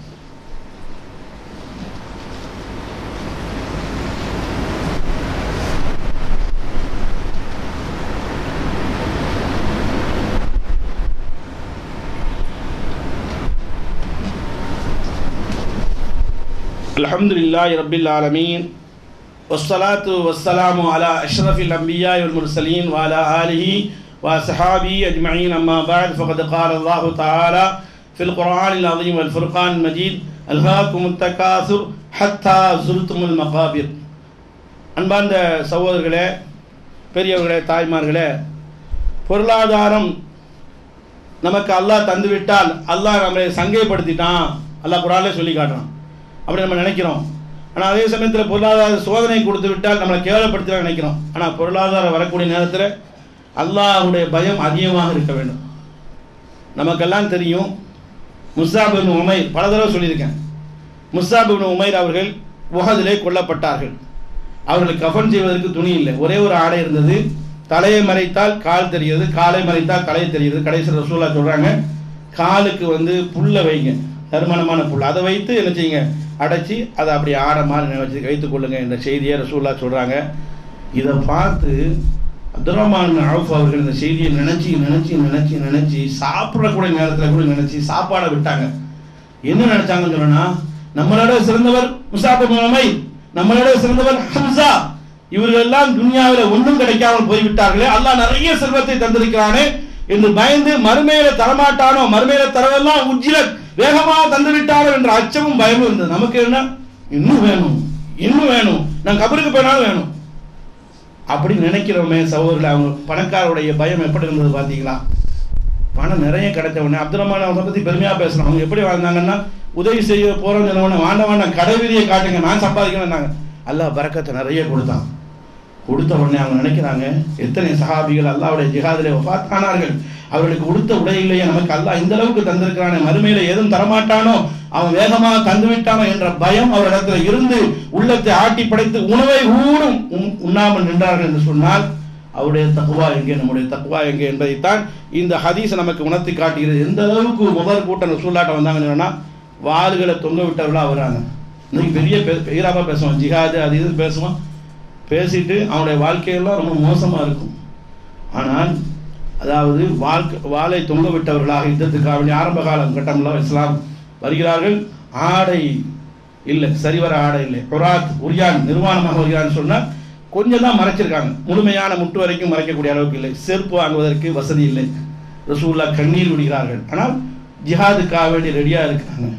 அல்ஹம்துலில்லாஹி ரப்பில் ஆலமீன் வஸ்ஸலாத்து வஸ்ஸலாமு அலா அஷ்ரஃபில் அன்பியா வல் முர்சலீன் வ அலா ஆலிஹி வ அஸ்ஹாபிஹி அஜ்மஈன். அம்மா பஅத் ஃபகத் கால அல்லாஹு தஆலா ஃபில் குர்ஆனில் அஸீம் வல் ஃபுர்கானில் மஜீத் அல்ஹாக்குமுத் தகாசுர் ஹத்தா ஸுர்துமுல் மகாபிர். அன்பார்ந்த சகோதரர்களே, பெரியவர்களே, தாய்மார்களே, பொருளாதாரம் நமக்கு அல்லாஹ் தந்துவிட்டால் அல்லாஹ் நம்மளை சங்கைப்படுத்திட்டான், அல்லாஹ் குர்ஆனிலே சொல்லி காட்டுறான். அப்படி நம்ம நினைக்கிறோம். ஆனால் அதே சமயத்தில் பொருளாதார சோதனை கொடுத்து விட்டால் நம்மளை கேவலப்படுத்த நினைக்கிறோம். ஆனால் பொருளாதாரம் வரக்கூடிய நேரத்தில் அல்லாஹ்வுடைய பயம் அதிகமாக இருக்க வேண்டும். நமக்கெல்லாம் தெரியும், முஸ்அப் இப்னு உமைர், பல தடவை சொல்லியிருக்கேன், முஸ்அப் இப்னு உமைர் அவர்கள் உஹதிலே கொல்லப்பட்டார்கள். அவர்களுக்கு கஃன் செய்வதற்கு துணி இல்லை, ஒரே ஒரு ஆடை இருந்தது. தலையை மறைத்தால் கால் தெரிகிறது, காலை மறைத்தால் தலை தெரிகிறது. கடைசி ரசூலுல்லாஹ் சொல்றாங்க, காலுக்கு வந்து புல்லை வைங்க, நறுமணமான புல், அதை வைத்து என்ன செய்யுங்க, அடைச்சி அதை அப்படி ஆடை மாதிரி வச்சு வைத்துக் கொள்ளுங்க என்ற செய்தியை ரசூலுல்லாஹ் சொல்றாங்க. இதை பார்த்து அப்துர்ரஹ்மான் பின் அவுஃப் அவர்கள் இந்த செய்தியை நினைச்சு நினைச்சு நினைச்சு நினைச்சு சாப்பிடக்கூடிய நேரத்தில் கூட நினைச்சு சாப்பாடை விட்டாங்க. என்ன நினைச்சாங்கன்னு சொன்னா, நம்மளோட சிறந்தவர் முஸ்அப் இப்னு உமைர், நம்மளோட சிறந்தவர் ஹம்ஸா, இவர்கள் எல்லாம் துன்யாவில் ஒன்றும் கிடைக்காமல் போய்விட்டார்களே, அல்லாஹ் நிறைய செல்வத்தை தந்திருக்கிறானே என்று பயந்து மறுமையில தரமாட்டானோ, மறுமையில தரவெல்லாம் உஜ்ஜிலத் வேகமாக தந்து விட்டாரோ என்ற அச்சமும் பயமும் இருந்தது. நமக்கு என்ன, இன்னும் வேணும், இன்னும் வேணும், நான் கபருக்கு போனாலும் வேணும் அப்படி நினைக்கிறோமே சகோதரர்களே. அவங்க பணக்காரருடைய பயம் எப்படி இருந்தது பார்த்தீங்களா? பணம் நிறைய கிடைச்சவனே அப்துல் ரஹ்மான் அவங்களை பற்றி பெருமையாக பேசணும். அவங்க எப்படி வாழ்ந்தாங்கன்னா, உதவி செய்ய போகிறோம்னு சொன்னவொடனே வாண்ட கடை வீதியை காட்டுங்க, நான் சம்பாதிக்கணும்னாங்க. அல்லாஹ் பரக்கத்தை நிறைய கொடுத்தான். கொடுத்த உடனே அவங்க நினைக்கிறாங்க, எத்தனை சஹாபிகள் அல்லாஹ்வுடைய ஜிஹாதிலே வஃபாத் ஆனார்கள், அவர்களுக்கு உடுத்த உடை இல்லையே, நமக்கு அல்லாஹ் இந்த அளவுக்கு தந்திருக்கிறானே, மறுமையில ஏதும் தரமாட்டானோ, அவன் வேகமாக தந்து விட்டானோ என்ற பயம் அவரிடத்தில் இருந்து உள்ளத்தை ஆட்டி படைத்து உணவை ஊடும் உண்ணாமல் நின்றார்கள் என்று சொன்னால் அவருடைய தக்வா எங்கே, நம்முடைய தக்வா எங்கே என்பதைத்தான் இந்த ஹதீஸ் நமக்கு உணர்த்தி காட்டுகிறது. எந்த அளவுக்கு முதல் கூட்டம் ரசூலுல்லாஹ் வந்தாங்கன்னு சொன்னா வாள்களை தொங்க விட்டவர்களா வராங்க. இன்னைக்கு பெரிய பெயராக பேசுவான், ஜிஹாது அது இது பேசுவான், பேசிட்டு அவனுடைய வாழ்க்கையெல்லாம் ரொம்ப மோசமாக இருக்கும். ஆனால் அதாவது வாளை தொங்க விட்டவர்களாக யுத்தத்துக்காக ஆரம்ப காலம் கட்டம்ல இஸ்லாம் வருகிறார்கள். ஆடை இல்லை, சரிவர ஆடை இல்லை, உரியான் நிர்வாணமாக வருகிறான்னு சொன்னால் கொஞ்சம் தான் மறைச்சிருக்காங்க, முழுமையான முட்டு வரைக்கும் மறைக்கக்கூடிய அளவுக்கு இல்லை. செருப்பு வாங்குவதற்கு வசதி இல்லை. ரசூலுல்லாஹ் கண்ணீர் விடுகிறார்கள். ஆனால் ஜிஹாதுக்காக வேண்டி ரெடியாக இருக்காங்க.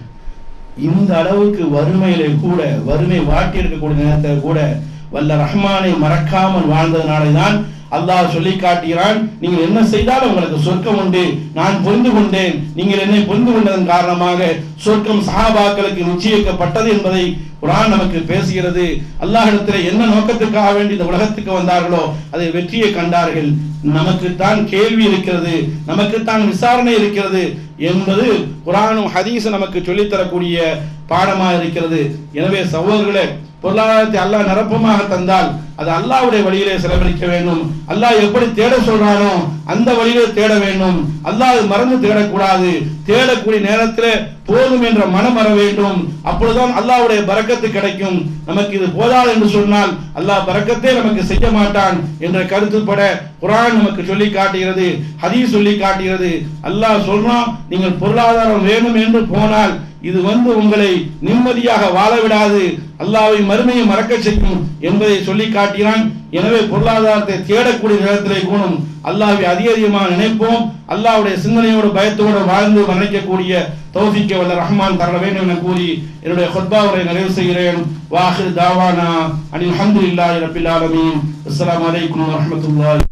இந்த அளவுக்கு வறுமையிலே கூட, வறுமை வாட்டி எடுக்கக்கூடிய நேரத்தை கூட வல்ல ரஹ்மானை மறக்காமல் வாழ்ந்ததனாலே தான் அல்லாஹ் சொல்லி காட்டுகிறான், நீங்கள் என்ன செய்தாலும் உங்களுக்கு சொர்க்கம் உண்டு, நான் புரிந்து கொண்டேன், நீங்கள் என்னை புரிந்து கொண்டதன் காரணமாக சொர்க்கம் சஹாபாக்களுக்கு நிச்சயிக்கப்பட்டது என்பதை குர்ஆன் நமக்கு பேசுகிறது. அல்லாஹ்விடத்தில் என்ன நோக்கத்துக்காக வேண்டி இந்த உலகத்துக்கு வந்தார்களோ அதை வெற்றியை கண்டார்கள். நமக்குத்தான் கேள்வி இருக்கிறது, நமக்குத்தான் விசாரணை இருக்கிறது என்பது குர்ஆனும் ஹதீஸும் நமக்கு சொல்லித்தரக்கூடிய பாடமாக இருக்கிறது. எனவே சகோதரர்களே, பொருளாதாரத்தை அல்லாஹ் நிரப்பமாக தந்தால் அது அல்லாஹ்வுடைய வழியிலே செலவழிக்க வேண்டும். அல்லாஹ் எப்படி தேட சொல்றானோ அந்த வழியிலே தேட வேண்டும். அல்லாஹ் மறந்து தேடக்கூடாது. தேடக்கூடிய நேரத்தில் போதும் என்ற மனம் வர வேண்டும். அப்பொழுதுதான் அல்லாஹ்வுடைய பரக்கத்து கிடைக்கும். நமக்கு இது போதாது என்று சொன்னால் அல்லாஹ் பரக்கத்தே நமக்கு செய்ய மாட்டான் என்ற கருத்துப்பட குர்ஆன் நமக்கு சொல்லி காட்டுகிறது, ஹதீஸ் சொல்லி காட்டுகிறது. அல்லாஹ் சொல்றான், நீங்கள் பொருளாதாரம் வேணும் என்று போனால் இது உங்களை நிம்மதியாக வாழ விடாது, அல்லாஹ்வை மறுமையை மறக்க செய்யும் என்பதை சொல்லி காட்டினான். எனவே பொருளாதாரத்தை தேடக்கூடிய நேரத்திலே கூடும் அல்லாஹ்வை அதிகமாக நினைப்போம். அல்லாஹ்வுடைய சிந்தனையோடு பயத்தோடு வாழ்ந்து மரணிக்கக்கூடிய தௌஃபீக்கை வல்ல ரஹ்மான் தர வேண்டும் என கூறி என்னுடைய குத்பாவை நிறைவு செய்கிறேன். வாஹிர் தாவானா அனில் ஹம்துலில்லாஹி ரப்பில் ஆலமீன். அஸ்ஸலாமு அலைக்கும் வரஹ்மத்துல்லாஹி